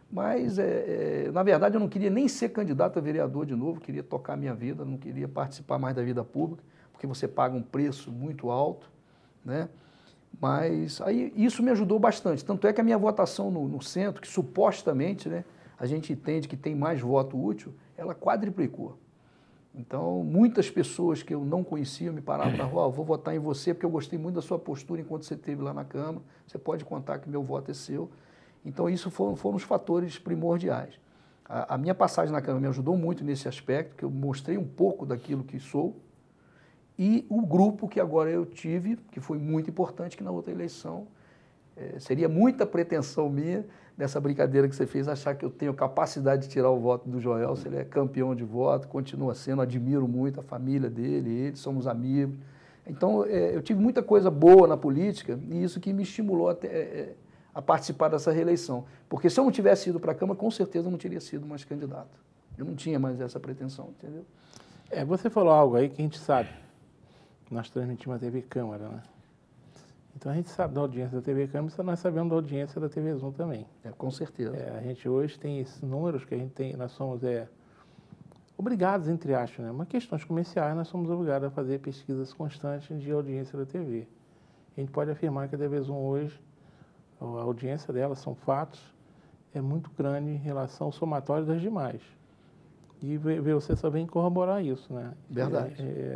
Mas, na verdade, eu não queria nem ser candidato a vereador de novo, queria tocar a minha vida, não queria participar mais da vida pública, porque você paga um preço muito alto, né? Mas aí isso me ajudou bastante. Tanto é que a minha votação no centro, que supostamente, né, a gente entende que tem mais voto útil, ela quadriplicou. Então, muitas pessoas que eu não conhecia me paravam na rua, vou votar em você porque eu gostei muito da sua postura enquanto você esteve lá na Câmara, você pode contar que meu voto é seu. Então, isso foram os fatores primordiais. A minha passagem na Câmara me ajudou muito nesse aspecto, que eu mostrei um pouco daquilo que sou, e o grupo que agora eu tive, que foi muito importante, que na outra eleição seria muita pretensão minha, nessa brincadeira que você fez, achar que eu tenho capacidade de tirar o voto do Joelson. Ele é campeão de voto, continua sendo, admiro muito a família dele, ele, somos amigos. Então, eu tive muita coisa boa na política e isso que me estimulou a participar dessa reeleição. Porque se eu não tivesse ido para a Câmara, com certeza eu não teria sido mais candidato. Eu não tinha mais essa pretensão, entendeu? Você falou algo aí que a gente sabe. Nós transmitimos a TV Câmara, né? Então a gente sabe da audiência da TV Câmara, mas nós sabemos da audiência da TV Zoom também. Com certeza. A gente hoje tem esses números que a gente tem, nós somos obrigados, entre aspas, né? Mas questões comerciais, nós somos obrigados a fazer pesquisas constantes de audiência da TV. A gente pode afirmar que a TV Zoom hoje, a audiência dela, são fatos, é muito grande em relação ao somatório das demais. E você só vem corroborar isso, né? Verdade.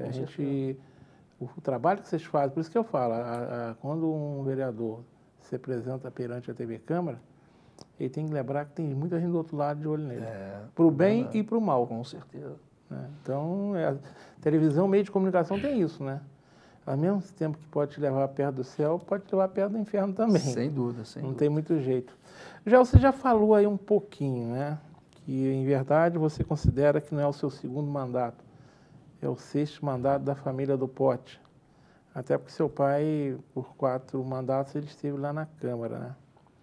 O trabalho que vocês fazem, por isso que eu falo, quando um vereador se apresenta perante a TV Câmara, ele tem que lembrar que tem muita gente do outro lado de olho nele. Para o bem e para o mal. Com certeza. Né? Então, a televisão, meio de comunicação, tem isso, né? Ao mesmo tempo que pode te levar perto do céu, pode te levar perto do inferno também. Sem dúvida, sem dúvida. Não tem muito jeito. Você já falou aí um pouquinho, né? Que, em verdade, você considera que não é o seu segundo mandato. É o 6º mandato da família do Pote. Até porque seu pai, por 4 mandatos, ele esteve lá na Câmara, né?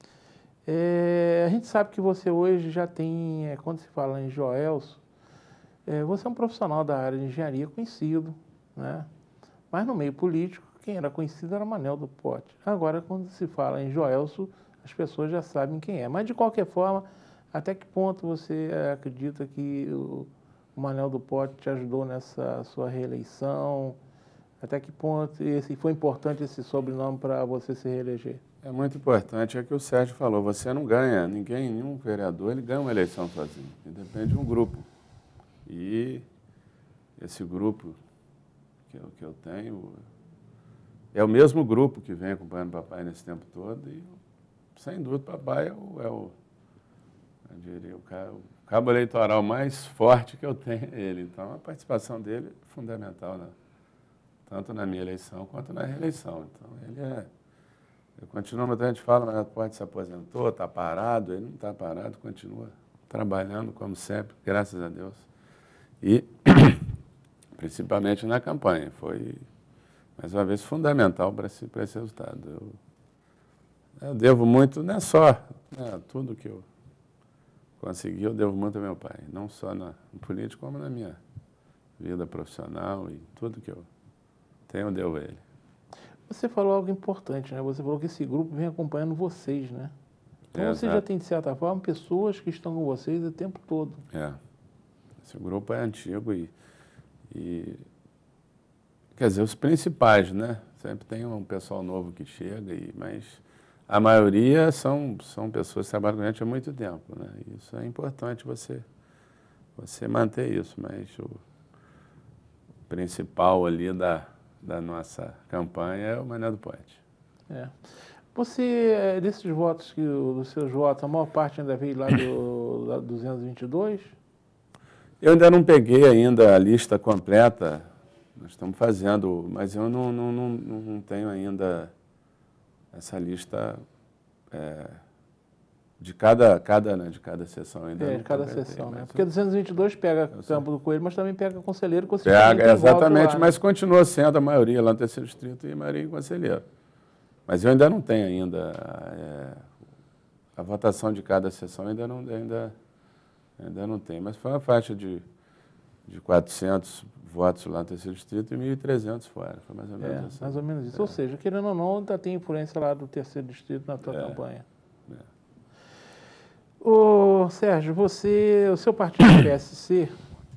A gente sabe que você hoje já tem, quando se fala em Joelson, você é um profissional da área de engenharia conhecido, né? Mas no meio político, quem era conhecido era Manel do Pote. Agora, quando se fala em Joelson, as pessoas já sabem quem é. Mas, de qualquer forma, até que ponto você acredita que o Manel do Pote te ajudou nessa sua reeleição? Até que ponto foi importante esse sobrenome para você se reeleger? É muito importante, é o que o Sérgio falou, você não ganha, nenhum vereador, ele ganha uma eleição sozinho, ele depende de um grupo. E esse grupo que eu tenho é o mesmo grupo que vem acompanhando o papai nesse tempo todo e, sem dúvida, o papai eu diria, o cabo eleitoral mais forte que eu tenho é ele. Então, a participação dele é fundamental, né? Tanto na minha eleição quanto na reeleição. Então, eu continuo, muita gente fala, mas pode se aposentou, está parado, ele não está parado, continua trabalhando como sempre, graças a Deus. E, principalmente na campanha, foi, mais uma vez, fundamental para esse resultado. Eu devo muito, não é só tudo que eu consegui, eu devo muito ao meu pai, não só no político, como na minha vida profissional e tudo que eu tenho, eu devo a ele. Você falou algo importante, né? Você falou que esse grupo vem acompanhando vocês, né? Então você já tem, de certa forma, pessoas que estão com vocês o tempo todo. Esse grupo é antigo e quer dizer, os principais, né? Sempre tem um pessoal novo que chega, mas a maioria são pessoas que trabalham com a gente há muito tempo, né? E isso é importante você manter isso, mas o principal ali da nossa campanha é o Manel do Pote. Você, desses votos, dos seus votos, a maior parte ainda veio lá do 222? Eu ainda não peguei ainda a lista completa, nós estamos fazendo, mas eu não tenho ainda essa lista de cada sessão ainda. De cada sessão, né? Porque 222 pega Campo do Coelho, mas também pega Conselheiro, Pega, exatamente, lá, mas continua sendo a maioria lá no 3º Distrito e a maioria em Conselheiro. Mas eu ainda não tenho ainda a votação de cada sessão, ainda não tem. Mas foi uma faixa de 400 votos lá no 3º Distrito e 1.300 fora. Foi mais ou menos assim. Mais ou menos isso. Ou seja, querendo ou não, ainda tem influência lá do 3º Distrito na tua campanha. Sérgio, o seu partido PSC,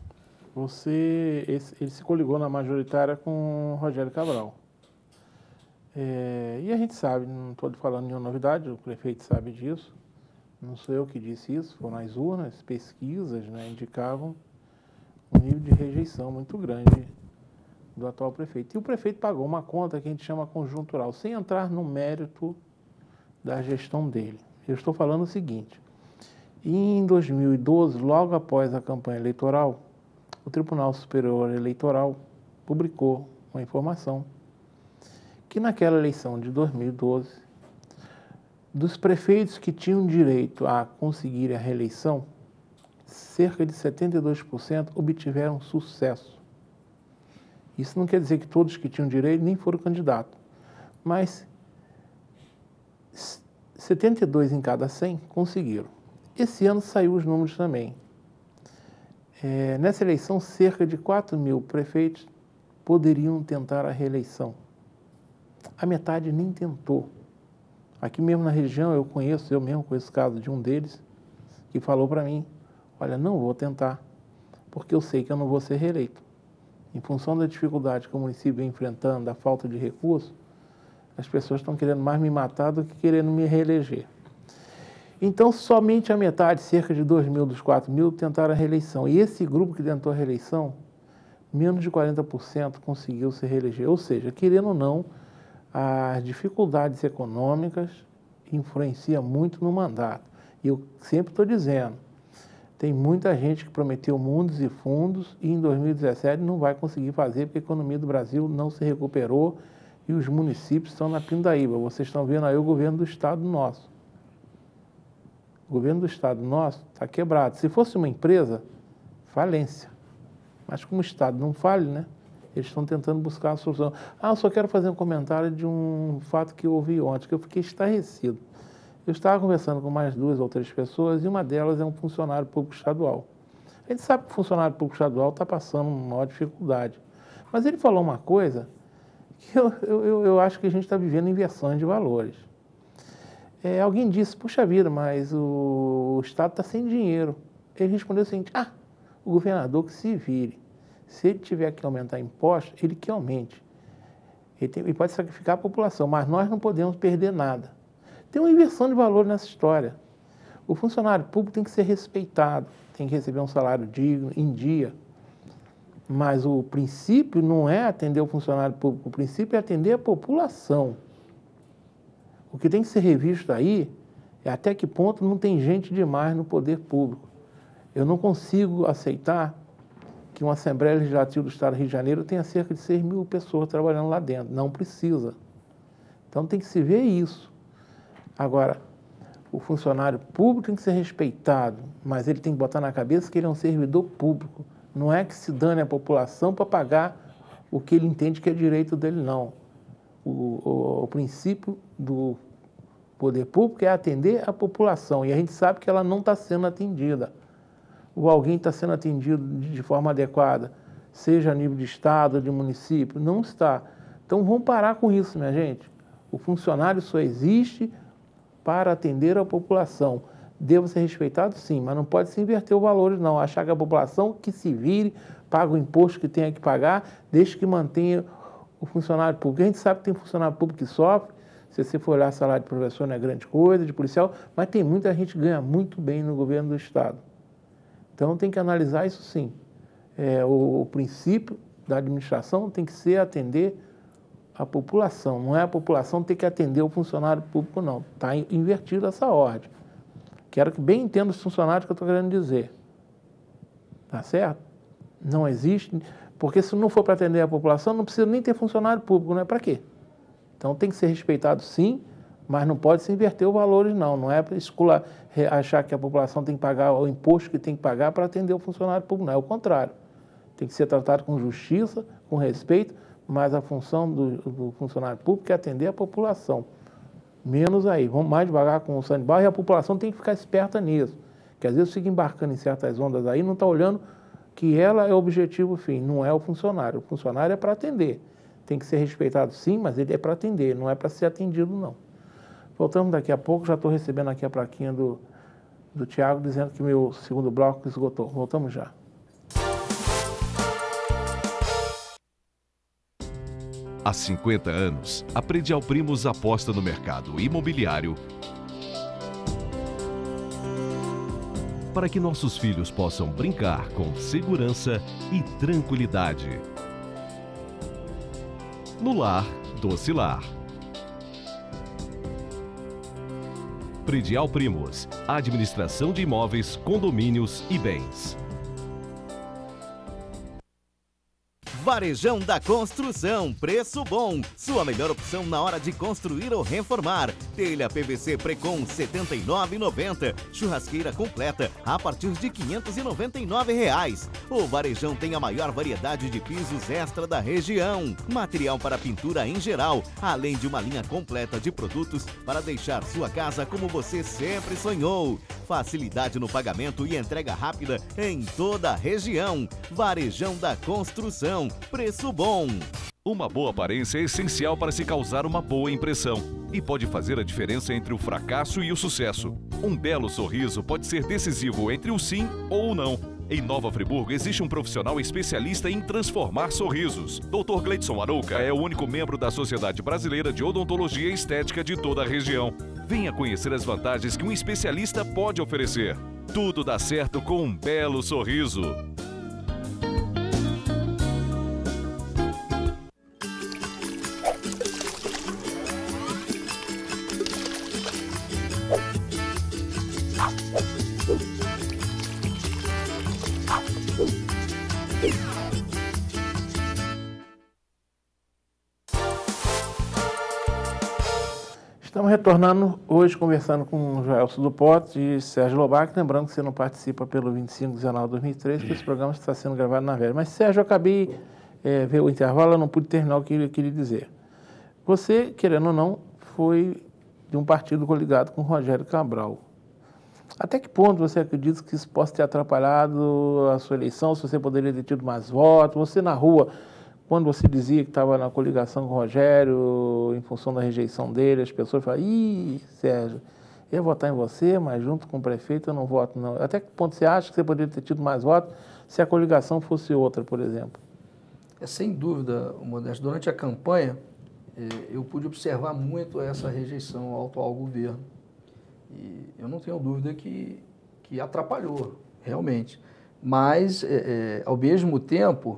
ele se coligou na majoritária com o Rogério Cabral. E a gente sabe, não estou falando nenhuma novidade, o prefeito sabe disso, não sou eu que disse isso, foram as urnas, pesquisas, né, indicavam um nível de rejeição muito grande do atual prefeito. E o prefeito pagou uma conta que a gente chama conjuntural, sem entrar no mérito da gestão dele. Eu estou falando o seguinte, em 2012, logo após a campanha eleitoral, o Tribunal Superior Eleitoral publicou uma informação que naquela eleição de 2012, dos prefeitos que tinham direito a conseguir a reeleição, cerca de 72% obtiveram sucesso. Isso não quer dizer que todos que tinham direito nem foram candidatos, mas 72 em cada 100 conseguiram. Esse ano saiu os números também. Nessa eleição, cerca de 4.000 prefeitos poderiam tentar a reeleição. A metade nem tentou. Aqui mesmo na região, eu mesmo conheço o caso de um deles, que falou para mim, olha, não vou tentar, porque eu sei que eu não vou ser reeleito. Em função da dificuldade que o município vem enfrentando, da falta de recursos, as pessoas estão querendo mais me matar do que querendo me reeleger. Então, somente a metade, cerca de 2.000 dos 4.000, tentaram a reeleição. E esse grupo que tentou a reeleição, menos de 40% conseguiu se reeleger. Ou seja, querendo ou não, as dificuldades econômicas influenciam muito no mandato. E eu sempre estou dizendo, tem muita gente que prometeu mundos e fundos e em 2017 não vai conseguir fazer porque a economia do Brasil não se recuperou e os municípios estão na pindaíba. Vocês estão vendo aí o governo do estado nosso. O governo do estado nosso está quebrado. Se fosse uma empresa, falência. Mas como o estado não fale, né? Eles estão tentando buscar a solução. Eu só quero fazer um comentário de um fato que eu ouvi ontem, que eu fiquei estarrecido. Eu estava conversando com mais 2 ou 3 pessoas e uma delas é um funcionário público estadual. A gente sabe que o funcionário público estadual está passando uma maior dificuldade. Mas ele falou uma coisa que eu acho que a gente está vivendo inversões de valores. Alguém disse, puxa vida, mas o Estado está sem dinheiro. Ele respondeu o seguinte, o governador que se vire. Se ele tiver que aumentar impostos, ele que aumente. Ele pode sacrificar a população, mas nós não podemos perder nada. Tem uma inversão de valor nessa história. O funcionário público tem que ser respeitado, tem que receber um salário digno, em dia. Mas o princípio não é atender o funcionário público, o princípio é atender a população. O que tem que ser revisto aí é até que ponto não tem gente demais no poder público. Eu não consigo aceitar que uma Assembleia Legislativa do Estado do Rio de Janeiro tenha cerca de 6.000 pessoas trabalhando lá dentro. Não precisa. Então tem que se ver isso. Agora, o funcionário público tem que ser respeitado, mas ele tem que botar na cabeça que ele é um servidor público. Não é que se dane a população para pagar o que ele entende que é direito dele, não. O princípio do poder público é atender a população, e a gente sabe que ela não está sendo atendida. Ou alguém está sendo atendido de forma adequada, seja a nível de estado ou de município, não está. Então vamos parar com isso, minha gente. O funcionário só existe para atender a população. Deve ser respeitado, sim, mas não pode se inverter os valores, não. Achar que a população que se vire, paga o imposto que tenha que pagar, desde que mantenha o funcionário público. A gente sabe que tem funcionário público que sofre, se você for olhar salário de professor não é grande coisa, de policial, mas tem muita gente que ganha muito bem no governo do Estado. Então tem que analisar isso sim. O princípio da administração tem que ser atender a população, não é a população ter que atender o funcionário público, não. Está invertido essa ordem. Quero que bem entenda os funcionários que eu estou querendo dizer. Tá certo? Não existe, porque se não for para atender a população, não precisa nem ter funcionário público, não é para quê? Então tem que ser respeitado sim, mas não pode se inverter os valores, não. Não é para achar que a população tem que pagar o imposto que tem que pagar para atender o funcionário público, não. É o contrário. Tem que ser tratado com justiça, com respeito, mas a função do funcionário público é atender a população. Menos aí. Vamos mais devagar com o Sanibal e a população tem que ficar esperta nisso. Porque às vezes fica embarcando em certas ondas aí, não está olhando que ela é o objetivo fim, não é o funcionário. O funcionário é para atender. Tem que ser respeitado sim, mas ele é para atender, não é para ser atendido não. Voltamos daqui a pouco, já estou recebendo aqui a plaquinha do do Tiago, dizendo que meu segundo bloco esgotou. Voltamos já. Há 50 anos, a Predial Primos aposta no mercado imobiliário para que nossos filhos possam brincar com segurança e tranquilidade. No lar, doce lar. Predial Primos, administração de imóveis, condomínios e bens. Varejão da Construção, preço bom. Sua melhor opção na hora de construir ou reformar. Telha PVC Precon R$ 79,90. Churrasqueira completa a partir de R$ 599. O Varejão tem a maior variedade de pisos extra da região. Material para pintura em geral, além de uma linha completa de produtos para deixar sua casa como você sempre sonhou. Facilidade no pagamento e entrega rápida em toda a região. Varejão da Construção, preço bom. Uma boa aparência é essencial para se causar uma boa impressão e pode fazer a diferença entre o fracasso e o sucesso. Um belo sorriso pode ser decisivo entre o sim ou o não. Em Nova Friburgo existe um profissional especialista em transformar sorrisos. Dr. Gleidson Arouca é o único membro da Sociedade Brasileira de Odontologia e Estética de toda a região. Venha conhecer as vantagens que um especialista pode oferecer. Tudo dá certo com um belo sorriso. Estamos retornando hoje, conversando com o Joelson do Pote e Sérgio Lobac. Lembrando que você não participa pelo 25/19/2013, que esse programa está sendo gravado na velha. Mas, Sérgio, eu acabei ver o intervalo, eu não pude terminar o que eu queria dizer. Você, querendo ou não, foi de um partido coligado com o Rogério Cabral. Até que ponto você acredita que isso possa ter atrapalhado a sua eleição, se você poderia ter tido mais votos? Você na rua, quando você dizia que estava na coligação com o Rogério, em função da rejeição dele, as pessoas falavam: ih, Sérgio, eu ia votar em você, mas junto com o prefeito eu não voto, não. Até que ponto você acha que você poderia ter tido mais votos se a coligação fosse outra, por exemplo? Sem dúvida, Modesto, durante a campanha, eu pude observar muito essa rejeição ao atual governo. E eu não tenho dúvida que atrapalhou, realmente. Mas, ao mesmo tempo,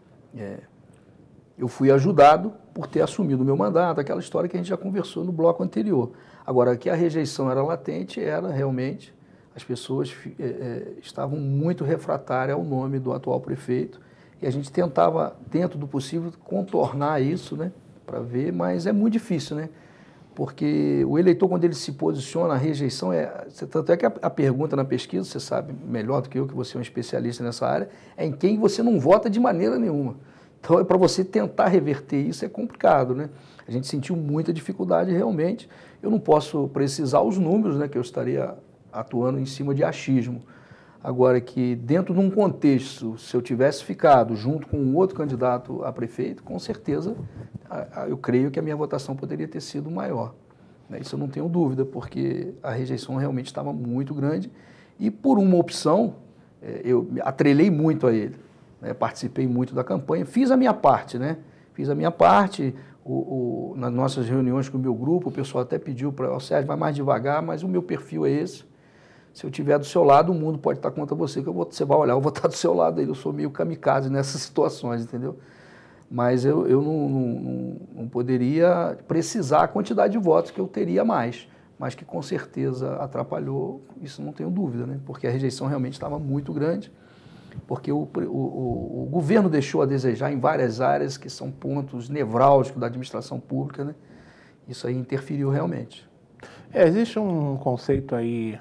eu fui ajudado por ter assumido o meu mandato, aquela história que a gente já conversou no bloco anterior. Agora, que a rejeição era latente, era realmente, as pessoas estavam muito refratárias ao nome do atual prefeito, e a gente tentava, dentro do possível, contornar isso, né, para ver, mas é muito difícil, né? Porque o eleitor, quando ele se posiciona, a rejeição tanto é que a pergunta na pesquisa, você sabe melhor do que eu, que você é um especialista nessa área, é em quem você não vota de maneira nenhuma. Então, para você tentar reverter isso é complicado, né? A gente sentiu muita dificuldade realmente. Eu não posso precisar os números, né, que eu estaria atuando em cima de achismo. Agora que dentro de um contexto, se eu tivesse ficado junto com um outro candidato a prefeito, com certeza eu creio que a minha votação poderia ter sido maior. Isso eu não tenho dúvida, porque a rejeição realmente estava muito grande e por uma opção eu atrelei muito a ele. Participei muito da campanha, fiz a minha parte, né? Fiz a minha parte, nas nossas reuniões com o meu grupo, o pessoal até pediu para o Sérgio, vai mais devagar, mas o meu perfil é esse. Se eu estiver do seu lado, o mundo pode estar contra você, que você vai olhar, eu vou estar do seu lado aí. Eu sou meio kamikaze nessas situações, entendeu? Mas eu não poderia precisar a quantidade de votos que eu teria mais, mas que com certeza atrapalhou, isso não tenho dúvida, né? Porque a rejeição realmente estava muito grande, porque o governo deixou a desejar em várias áreas que são pontos nevrálgicos da administração pública, né? Isso aí interferiu realmente. Existe um conceito aí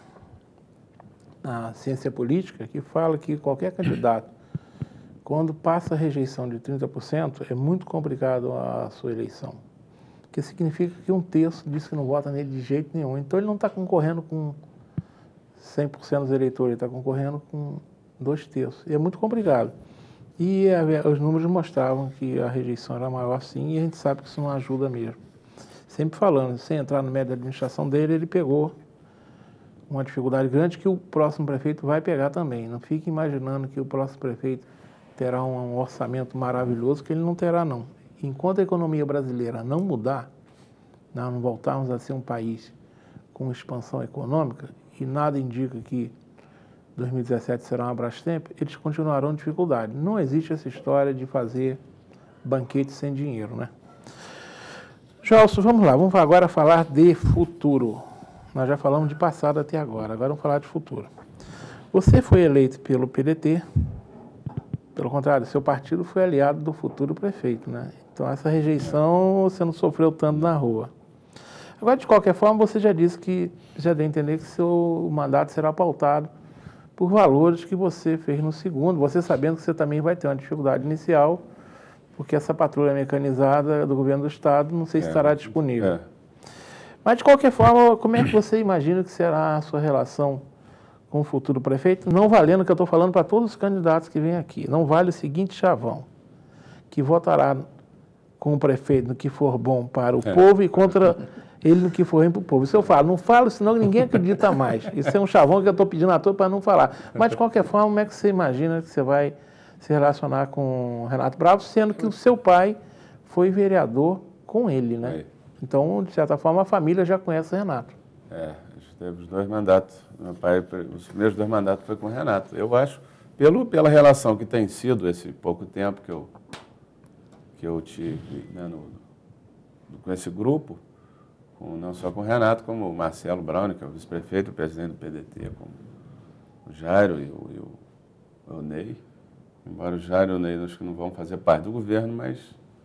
na ciência política que fala que qualquer candidato, quando passa a rejeição de 30%, é muito complicado a sua eleição. Porque significa que um terço diz que não vota nele de jeito nenhum. Então ele não está concorrendo com 100% dos eleitores, ele está concorrendo com 2/3. E é muito complicado. E os números mostravam que a rejeição era maior sim, e a gente sabe que isso não ajuda mesmo. Sempre falando, sem entrar no médio da administração dele, ele pegou uma dificuldade grande que o próximo prefeito vai pegar também. Não fique imaginando que o próximo prefeito terá um orçamento maravilhoso, que ele não terá, não. Enquanto a economia brasileira não mudar, nós não voltarmos a ser um país com expansão econômica, e nada indica que 2017 será uma Brastemp, eles continuarão em dificuldade. Não existe essa história de fazer banquete sem dinheiro, né? Gelson, vamos lá, vamos agora falar de futuro. Nós já falamos de passado até agora vamos falar de futuro. Você foi eleito pelo PDT, pelo contrário, seu partido foi aliado do futuro prefeito, né? Então essa rejeição você não sofreu tanto na rua. Agora, de qualquer forma, você já disse que, já deu a entender que seu mandato será pautado por valores que você fez no segundo, você sabendo que você também vai ter uma dificuldade inicial, porque essa patrulha mecanizada do governo do Estado não sei se estará disponível. Mas, de qualquer forma, como é que você imagina que será a sua relação com o futuro prefeito? Não valendo o que eu estou falando para todos os candidatos que vêm aqui. Não vale o seguinte chavão, que votará com o prefeito no que for bom para o povo e contra ele no que for ruim para o povo. Isso eu falo. Não falo, senão ninguém acredita mais. Isso é um chavão que eu estou pedindo a todos para não falar. Mas, de qualquer forma, como é que você imagina que você vai se relacionar com o Renato Bravo, sendo que o seu pai foi vereador com ele, né? Então, de certa forma, a família já conhece o Renato. A gente teve os 2 mandatos. Meu pai, os primeiros 2 mandatos foi com o Renato. Eu acho, pela relação que tem sido esse pouco tempo que eu tive, né, com esse grupo, não só com o Renato, como o Marcelo Braun, que é o vice-prefeito, o presidente do PDT, como o Jairo e o Ney. Embora o Jairo e o Ney acho que não vão fazer parte do governo, mas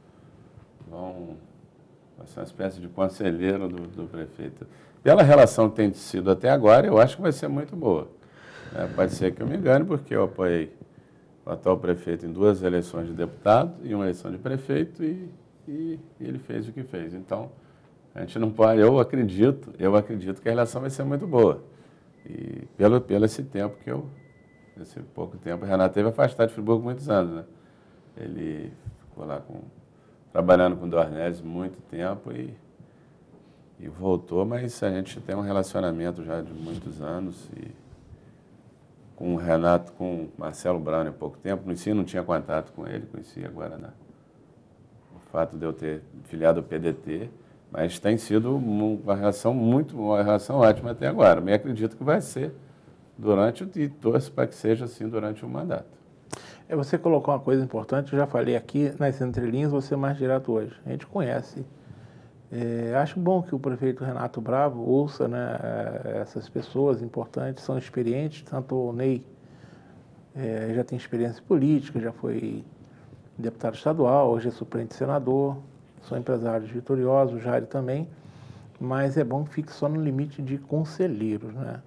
vai ser uma espécie de conselheiro do prefeito. Pela relação que tem sido até agora, eu acho que vai ser muito boa. Pode ser que eu me engane, porque eu apoiei o atual prefeito em 2 eleições de deputado e uma eleição de prefeito, e ele fez o que fez. Então, a gente não pode, eu acredito que a relação vai ser muito boa. E pelo esse tempo esse pouco tempo, o Renato teve afastado de Friburgo muitos anos, né? Ele ficou lá trabalhando com o Dornelles muito tempo e voltou, mas a gente tem um relacionamento já de muitos anos, e com o Renato, com o Marcelo Braun há pouco tempo, no ensino não tinha contato com ele, conheci agora o fato de eu ter filiado ao PDT, mas tem sido uma relação ótima até agora. Eu acredito que vai ser e torço para que seja assim durante o mandato. Você colocou uma coisa importante, eu já falei aqui nas entrelinhas, você é mais direto hoje. A gente conhece. Acho bom que o prefeito Renato Bravo ouça, né, essas pessoas importantes, são experientes, tanto o Ney já tem experiência política, já foi deputado estadual, hoje é suplente senador, são empresários vitoriosos, o Jair também, mas é bom que fique só no limite de conselheiros, né?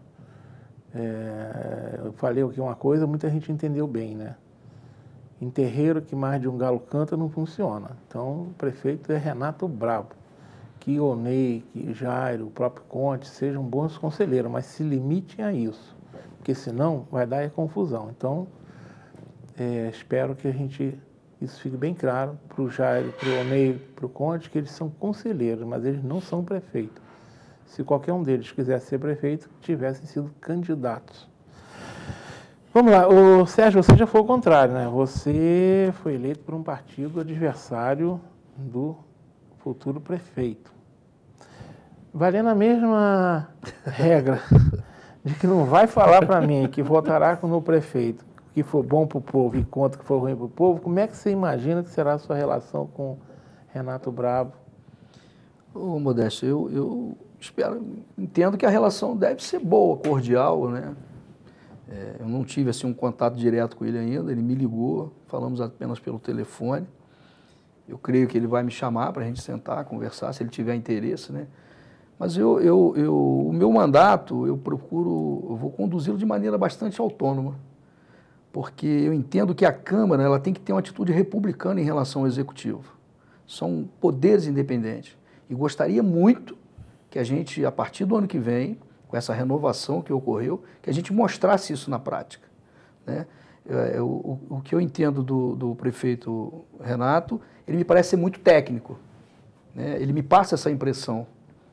Eu falei aqui uma coisa, muita gente entendeu bem, né? Em terreiro que mais de um galo canta não funciona. Então, o prefeito é Renato Bravo. Que o Ney, que Jairo, o próprio Conte sejam bons conselheiros, mas se limitem a isso, porque senão vai dar confusão. Então, espero que isso fique bem claro para o Jairo, para o Ney, para o Conte, que eles são conselheiros, mas eles não são prefeitos. Se qualquer um deles quisesse ser prefeito, tivessem sido candidatos. Vamos lá, Sérgio, você já foi o contrário, né? Você foi eleito por um partido adversário do futuro prefeito. Valendo a mesma regra de que não vai falar para mim que votará com o prefeito, que for bom para o povo e contra que for ruim para o povo, como é que você imagina que será a sua relação com Renato Bravo? Modesto, eu entendo que a relação deve ser boa, cordial, né? Eu não tive assim, um contato direto com ele ainda, ele me ligou, falamos apenas pelo telefone. Eu creio que ele vai me chamar para a gente sentar, conversar, se ele tiver interesse, né? Mas o meu mandato, eu vou conduzi-lo de maneira bastante autônoma, porque eu entendo que a Câmara ela tem que ter uma atitude republicana em relação ao Executivo. São poderes independentes. E gostaria muito que a gente, a partir do ano que vem, com essa renovação que ocorreu, que a gente mostrasse isso na prática, né? O que eu entendo do prefeito Renato, ele me parece ser muito técnico, né? Ele me passa essa impressão,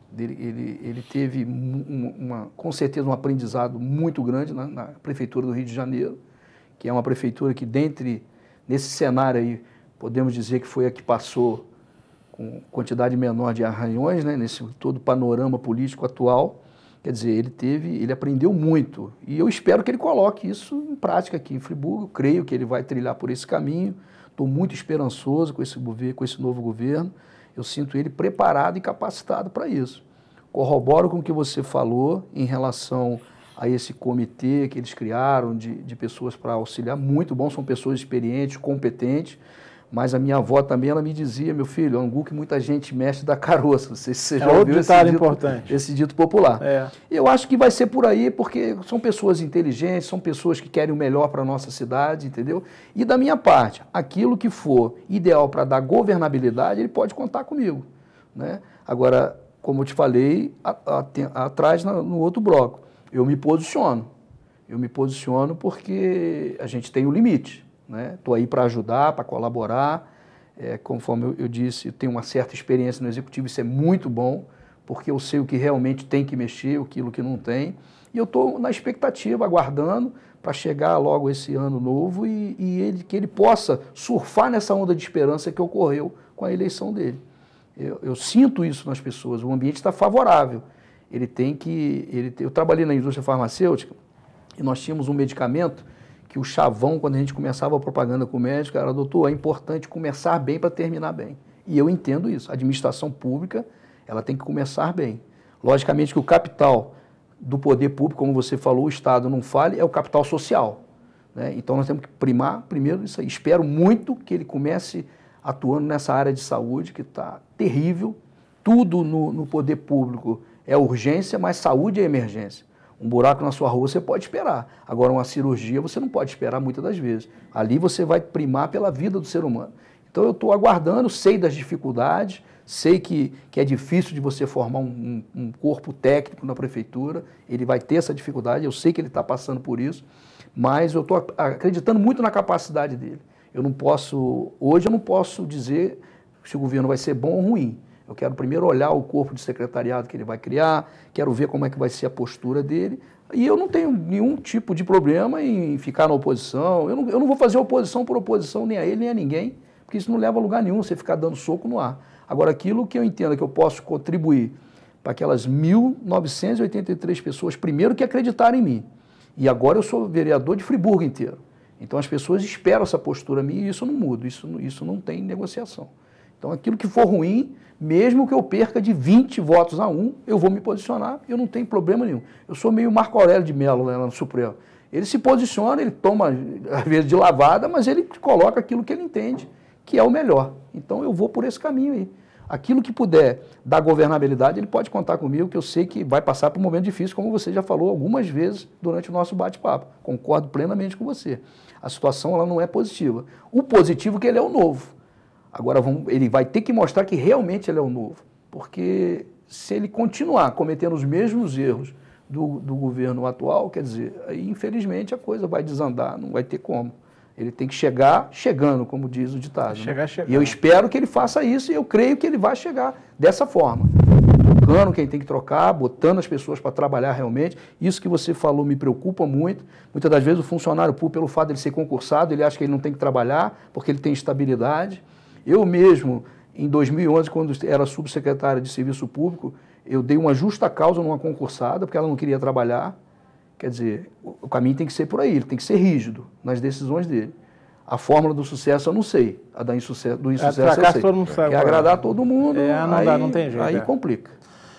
Ele teve, com certeza, um aprendizado muito grande na Prefeitura do Rio de Janeiro, que é uma prefeitura que, nesse cenário aí, podemos dizer que foi a que passou com quantidade menor de arranhões, né, nesse todo panorama político atual. Quer dizer, ele aprendeu muito. E eu espero que ele coloque isso em prática aqui em Friburgo. Eu creio que ele vai trilhar por esse caminho. Estou muito esperançoso com esse novo governo. Eu sinto ele preparado e capacitado para isso. Corroboro com o que você falou em relação a esse comitê que eles criaram de pessoas para auxiliar. Muito bom, são pessoas experientes, competentes. Mas a minha avó também, ela me dizia, meu filho, angu que muita gente mexe da caroça. Não sei se você já ouviu esse dito popular. Eu acho que vai ser por aí, porque são pessoas inteligentes, são pessoas que querem o melhor para a nossa cidade, entendeu? E da minha parte, aquilo que for ideal para dar governabilidade, ele pode contar comigo, né? Agora, como eu te falei atrás no outro bloco, eu me posiciono porque a gente tem o limite. Estou aí para ajudar, para colaborar. Conforme eu disse, eu tenho uma certa experiência no Executivo, isso é muito bom, porque eu sei o que realmente tem que mexer, aquilo que não tem. E eu estou na expectativa, aguardando, para chegar logo esse ano novo que ele possa surfar nessa onda de esperança que ocorreu com a eleição dele. Eu sinto isso nas pessoas, o ambiente está favorável. Eu trabalhei na indústria farmacêutica e nós tínhamos um medicamento que o chavão, quando a gente começava a propaganda com o médico, era, doutor, é importante começar bem para terminar bem. E eu entendo isso. A administração pública, ela tem que começar bem. Logicamente que o capital do poder público, como você falou, o Estado não fale, é o capital social, né? Então nós temos que primar primeiro isso aí. Espero muito que ele comece atuando nessa área de saúde, que está terrível. Tudo no poder público é urgência, mas saúde é emergência. Um buraco na sua rua você pode esperar. Agora, uma cirurgia você não pode esperar muitas das vezes. Ali você vai primar pela vida do ser humano. Então, eu estou aguardando, sei das dificuldades, sei que é difícil de você formar um corpo técnico na prefeitura, ele vai ter essa dificuldade, eu sei que ele está passando por isso, mas eu estou acreditando muito na capacidade dele. Hoje eu não posso dizer se o governo vai ser bom ou ruim. Eu quero primeiro olhar o corpo de secretariado que ele vai criar, quero ver como é que vai ser a postura dele. E eu não tenho nenhum tipo de problema em ficar na oposição. Eu não vou fazer oposição por oposição nem a ele nem a ninguém, porque isso não leva a lugar nenhum, você ficar dando soco no ar. Agora, aquilo que eu entendo que eu posso contribuir para aquelas 1.983 pessoas, primeiro, que acreditaram em mim. E agora eu sou vereador de Friburgo inteiro. Então as pessoas esperam essa postura minha e isso não muda, isso não tem negociação. Então aquilo que for ruim, mesmo que eu perca de 20 votos a 1, eu vou me posicionar, eu não tenho problema nenhum. Eu sou meio Marco Aurélio de Mello lá no Supremo. Ele se posiciona, ele toma, às vezes, de lavada, mas ele coloca aquilo que ele entende que é o melhor. Então eu vou por esse caminho aí. Aquilo que puder dar governabilidade, ele pode contar comigo, que eu sei que vai passar por um momento difícil, como você já falou algumas vezes durante o nosso bate-papo. Concordo plenamente com você. A situação ela não é positiva. O positivo é que ele é o novo. Agora, ele vai ter que mostrar que realmente ele é o novo, porque se ele continuar cometendo os mesmos erros do governo atual, quer dizer, aí, infelizmente, a coisa vai desandar, não vai ter como. Ele tem que chegar chegando, como diz o ditado. E eu espero que ele faça isso e eu creio que ele vai chegar dessa forma. Trocando quem tem que trocar, botando as pessoas para trabalhar realmente. Isso que você falou me preocupa muito. Muitas das vezes o funcionário público, pelo fato de ele ser concursado, ele acha que ele não tem que trabalhar porque ele tem estabilidade. Eu mesmo, em 2011, quando era subsecretário de Serviço Público, eu dei uma justa causa numa concursada, porque ela não queria trabalhar. Quer dizer, o caminho tem que ser por aí, ele tem que ser rígido nas decisões dele. A fórmula do sucesso eu não sei, a do insucesso eu sei. Todo mundo sabe. É agradar todo mundo, não tem jeito. Aí complica.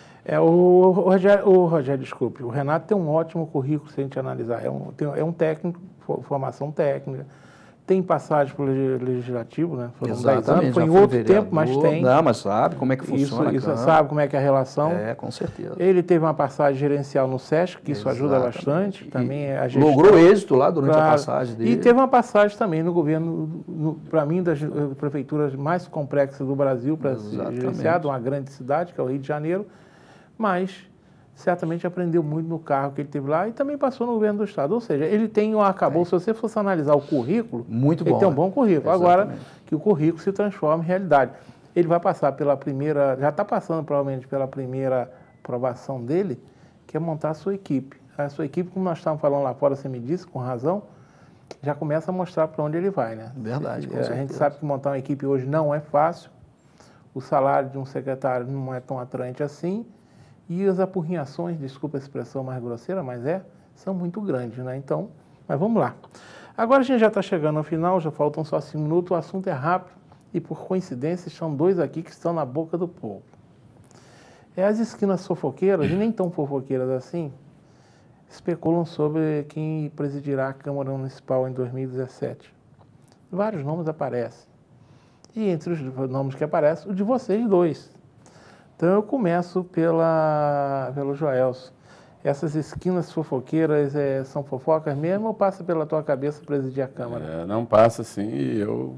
O Rogério, desculpe, o Renato tem um ótimo currículo se a gente analisar. É um técnico, formação técnica. Tem passagem para o Legislativo, né? Foram 10 anos, foi em outro tempo, mas tem. Não, mas sabe como é que funciona. Isso sabe como é que é a relação. Com certeza. Ele teve uma passagem gerencial no SESC, que isso ajuda bastante. Também a gestão, logrou êxito lá durante a passagem dele. E teve uma passagem também no governo, para mim, das prefeituras mais complexas do Brasil para ser gerenciado, uma grande cidade, que é o Rio de Janeiro, mas certamente aprendeu muito no cargo que ele teve lá e também passou no governo do Estado. Ou seja, ele tem um arcabouço, se você fosse analisar o currículo, muito bom, ele tem um bom currículo. Exatamente. Agora, que o currículo se transforma em realidade. Ele vai passar pela primeira, já está passando provavelmente pela primeira aprovação dele, que é montar a sua equipe. A sua equipe, como nós estávamos falando lá fora, você me disse, com razão, já começa a mostrar para onde ele vai, né? Verdade, com A gente certeza. sabe que montar uma equipe hoje não é fácil, o salário de um secretário não é tão atraente assim, e as apurrinhações, desculpa a expressão mais grosseira, mas são muito grandes, né? Então, mas vamos lá. Agora a gente já está chegando ao final, já faltam só 5 minutos, o assunto é rápido e, por coincidência, estão 2 aqui que estão na boca do povo. As esquinas fofoqueiras, e nem tão fofoqueiras assim, especulam sobre quem presidirá a Câmara Municipal em 2017. Vários nomes aparecem. E entre os nomes que aparecem, o de vocês 2. Então eu começo pelo Joelson. Essas esquinas fofoqueiras são fofocas mesmo ou passa pela tua cabeça presidir a Câmara? Não passa sim, e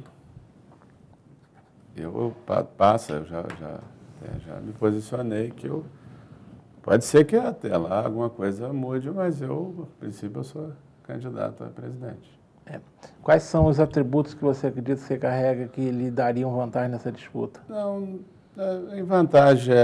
passa, eu já me posicionei que pode ser que até lá alguma coisa mude, mas a princípio, eu sou candidato a presidente. Quais são os atributos que você acredita que você carrega que lhe dariam vantagem nessa disputa? Não, em vantagem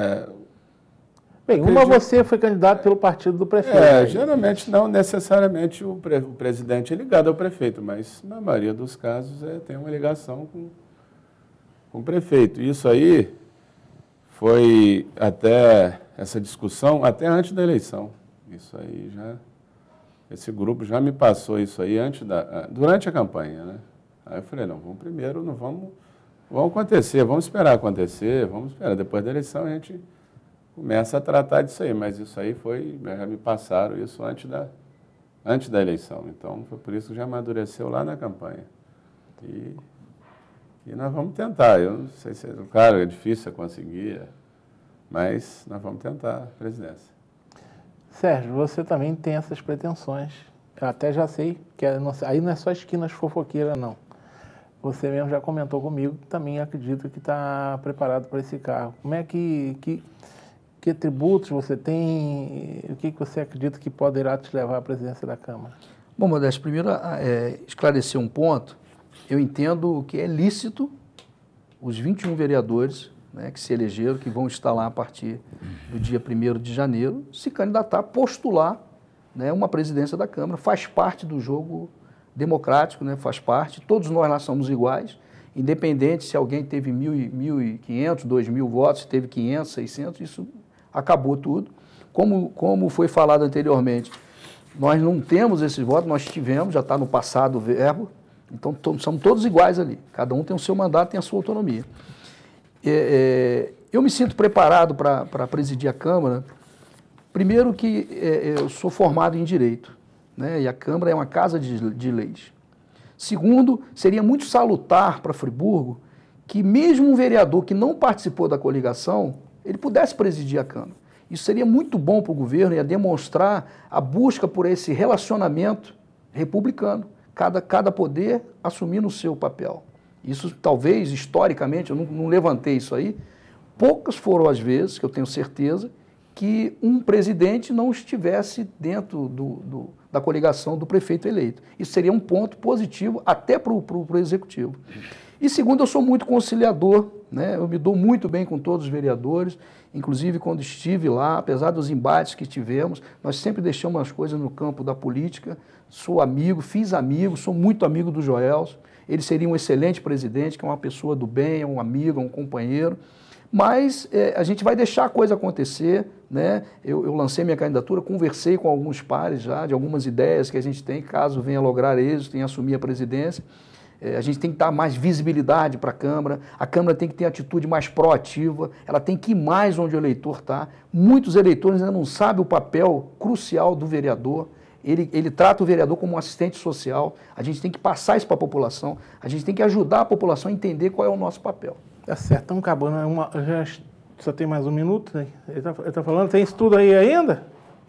Bem, você foi candidato pelo partido do prefeito. Geralmente não necessariamente o presidente é ligado ao prefeito, mas na maioria dos casos tem uma ligação com o prefeito. Isso aí foi até essa discussão, até antes da eleição. Isso aí esse grupo já me passou isso aí durante a campanha, né? Aí eu falei, vamos acontecer, vamos esperar acontecer, depois da eleição a gente começa a tratar disso aí, mas isso aí já me passaram isso antes da eleição, então foi por isso que já amadureceu lá na campanha. E nós vamos tentar, eu não sei se claro, é difícil conseguir, mas nós vamos tentar a presidência. Sérgio, você também tem essas pretensões. Eu até já sei que aí não é só esquinas fofoqueiras, não. Você mesmo já comentou comigo que também acredita que está preparado para esse cargo. Como é que atributos você tem? O que você acredita que poderá te levar à presidência da Câmara? Bom, Modesto, primeiro esclarecer um ponto. Eu entendo que é lícito os 21 vereadores, né, que se elegeram, que vão estar lá a partir do dia 1º de janeiro, se candidatar, postular, né, uma presidência da Câmara. Faz parte do jogo democrático, né, faz parte. Todos nós lá somos iguais, independente se alguém teve 1.500, 2.000 votos, se teve 500, 600, isso acabou tudo. Como foi falado anteriormente, nós não temos esses votos, nós tivemos, já está no passado o verbo, então somos todos iguais ali, cada um tem o seu mandato, tem a sua autonomia. Eu me sinto preparado para presidir a Câmara, primeiro que eu sou formado em Direito, né, e a Câmara é uma casa de leis. Segundo, seria muito salutar para Friburgo que mesmo um vereador que não participou da coligação, ele pudesse presidir a Câmara. Isso seria muito bom para o governo, ia demonstrar a busca por esse relacionamento republicano, cada poder assumindo o seu papel. Isso talvez, historicamente, eu não levantei isso aí, poucas foram as vezes, que eu tenho certeza, que um presidente não estivesse dentro da coligação do prefeito eleito. Isso seria um ponto positivo até para o executivo. E segundo, eu sou muito conciliador, né? Eu me dou muito bem com todos os vereadores, inclusive quando estive lá, apesar dos embates que tivemos, nós sempre deixamos as coisas no campo da política. Sou amigo, fiz amigos, sou muito amigo do Joelson. Ele seria um excelente presidente, que é uma pessoa do bem, é um amigo, é um companheiro. Mas a gente vai deixar a coisa acontecer, né? Eu lancei minha candidatura, conversei com alguns pares já, de algumas ideias que a gente tem, caso venha lograr êxito em assumir a presidência. A gente tem que dar mais visibilidade para a Câmara tem que ter atitude mais proativa, ela tem que ir mais onde o eleitor está. Muitos eleitores ainda não sabem o papel crucial do vereador. Ele trata o vereador como um assistente social, a gente tem que passar isso para a população, a gente tem que ajudar a população a entender qual é o nosso papel. Tá certo, estamos acabando. Só tem mais um minuto, né? Ele tá falando, tem estudo aí ainda?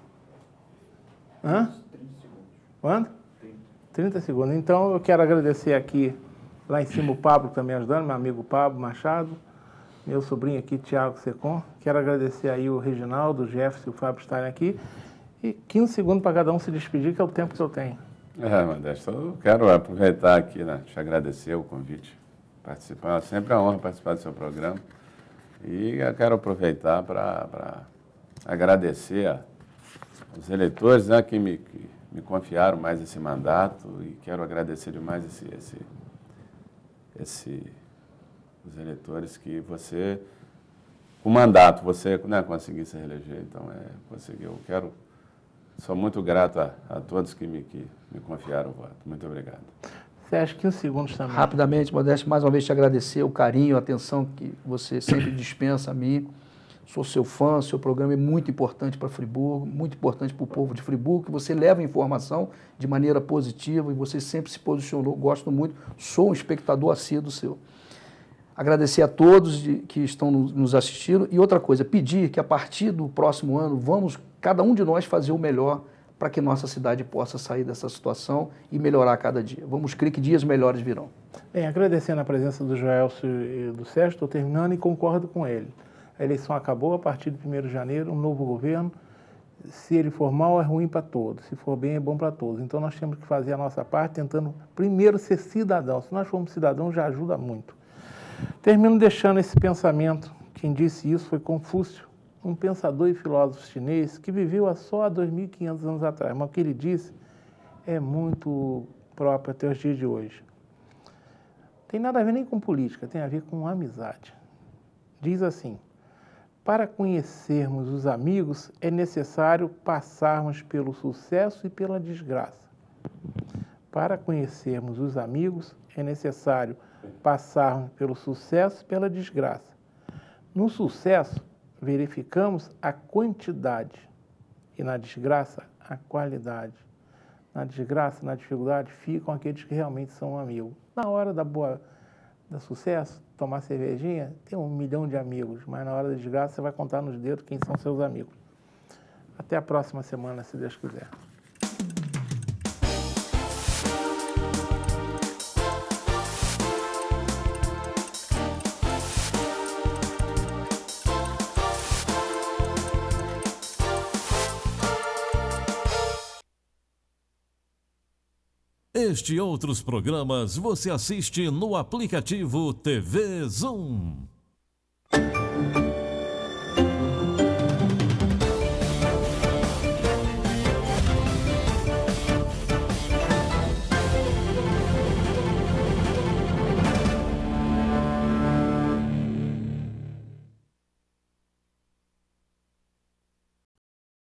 Hã? 30 segundos. Quanto? 30 segundos. Então, eu quero agradecer aqui, lá em cima o Pablo também ajudando, meu amigo Pablo Machado, meu sobrinho aqui, Tiago Secom. Quero agradecer aí o Reginaldo, o Jefferson e o Fábio estarem aqui. E 15 segundos para cada um se despedir, que é o tempo que eu tenho. Modesto, eu quero aproveitar aqui, né, te agradecer o convite, participar, sempre é uma honra participar do seu programa. E eu quero aproveitar para agradecer aos eleitores, né, que me confiaram mais esse mandato, e quero agradecer demais os eleitores que você, o mandato, você, né, conseguiu se reeleger, então conseguiu. Sou muito grato a todos que me confiaram o voto. Muito obrigado. Você acha que 15 segundos também? Rapidamente, Modesto, mais uma vez te agradecer o carinho, a atenção que você sempre dispensa a mim. Sou seu fã, seu programa é muito importante para Friburgo, muito importante para o povo de Friburgo, que você leva informação de maneira positiva e você sempre se posicionou, gosto muito, sou um espectador assíduo seu. Agradecer a todos que estão nos assistindo e outra coisa, pedir que a partir do próximo ano vamos, cada um de nós, fazer o melhor para que nossa cidade possa sair dessa situação e melhorar a cada dia. Vamos crer que dias melhores virão. Bem, agradecendo a presença do Joelcio e do Sérgio, estou terminando e concordo com ele. A eleição acabou, a partir de 1º de janeiro, um novo governo. Se ele for mal, é ruim para todos. Se for bem, é bom para todos. Então, nós temos que fazer a nossa parte, tentando primeiro ser cidadão. Se nós formos cidadãos, já ajuda muito. Termino deixando esse pensamento. Quem disse isso foi Confúcio, um pensador e filósofo chinês que viveu só há 2.500 anos atrás. Mas o que ele disse é muito próprio até os dias de hoje. Tem nada a ver nem com política, tem a ver com amizade. Diz assim: para conhecermos os amigos, é necessário passarmos pelo sucesso e pela desgraça. Para conhecermos os amigos, é necessário passarmos pelo sucesso e pela desgraça. No sucesso, verificamos a quantidade e na desgraça, a qualidade. Na desgraça, na dificuldade, ficam aqueles que realmente são amigos. Na hora do sucesso, tomar cervejinha, tem 1 milhão de amigos, mas na hora da desgraça você vai contar nos dedos quem são seus amigos. Até a próxima semana, se Deus quiser. Este e outros programas você assiste no aplicativo TV Zoom.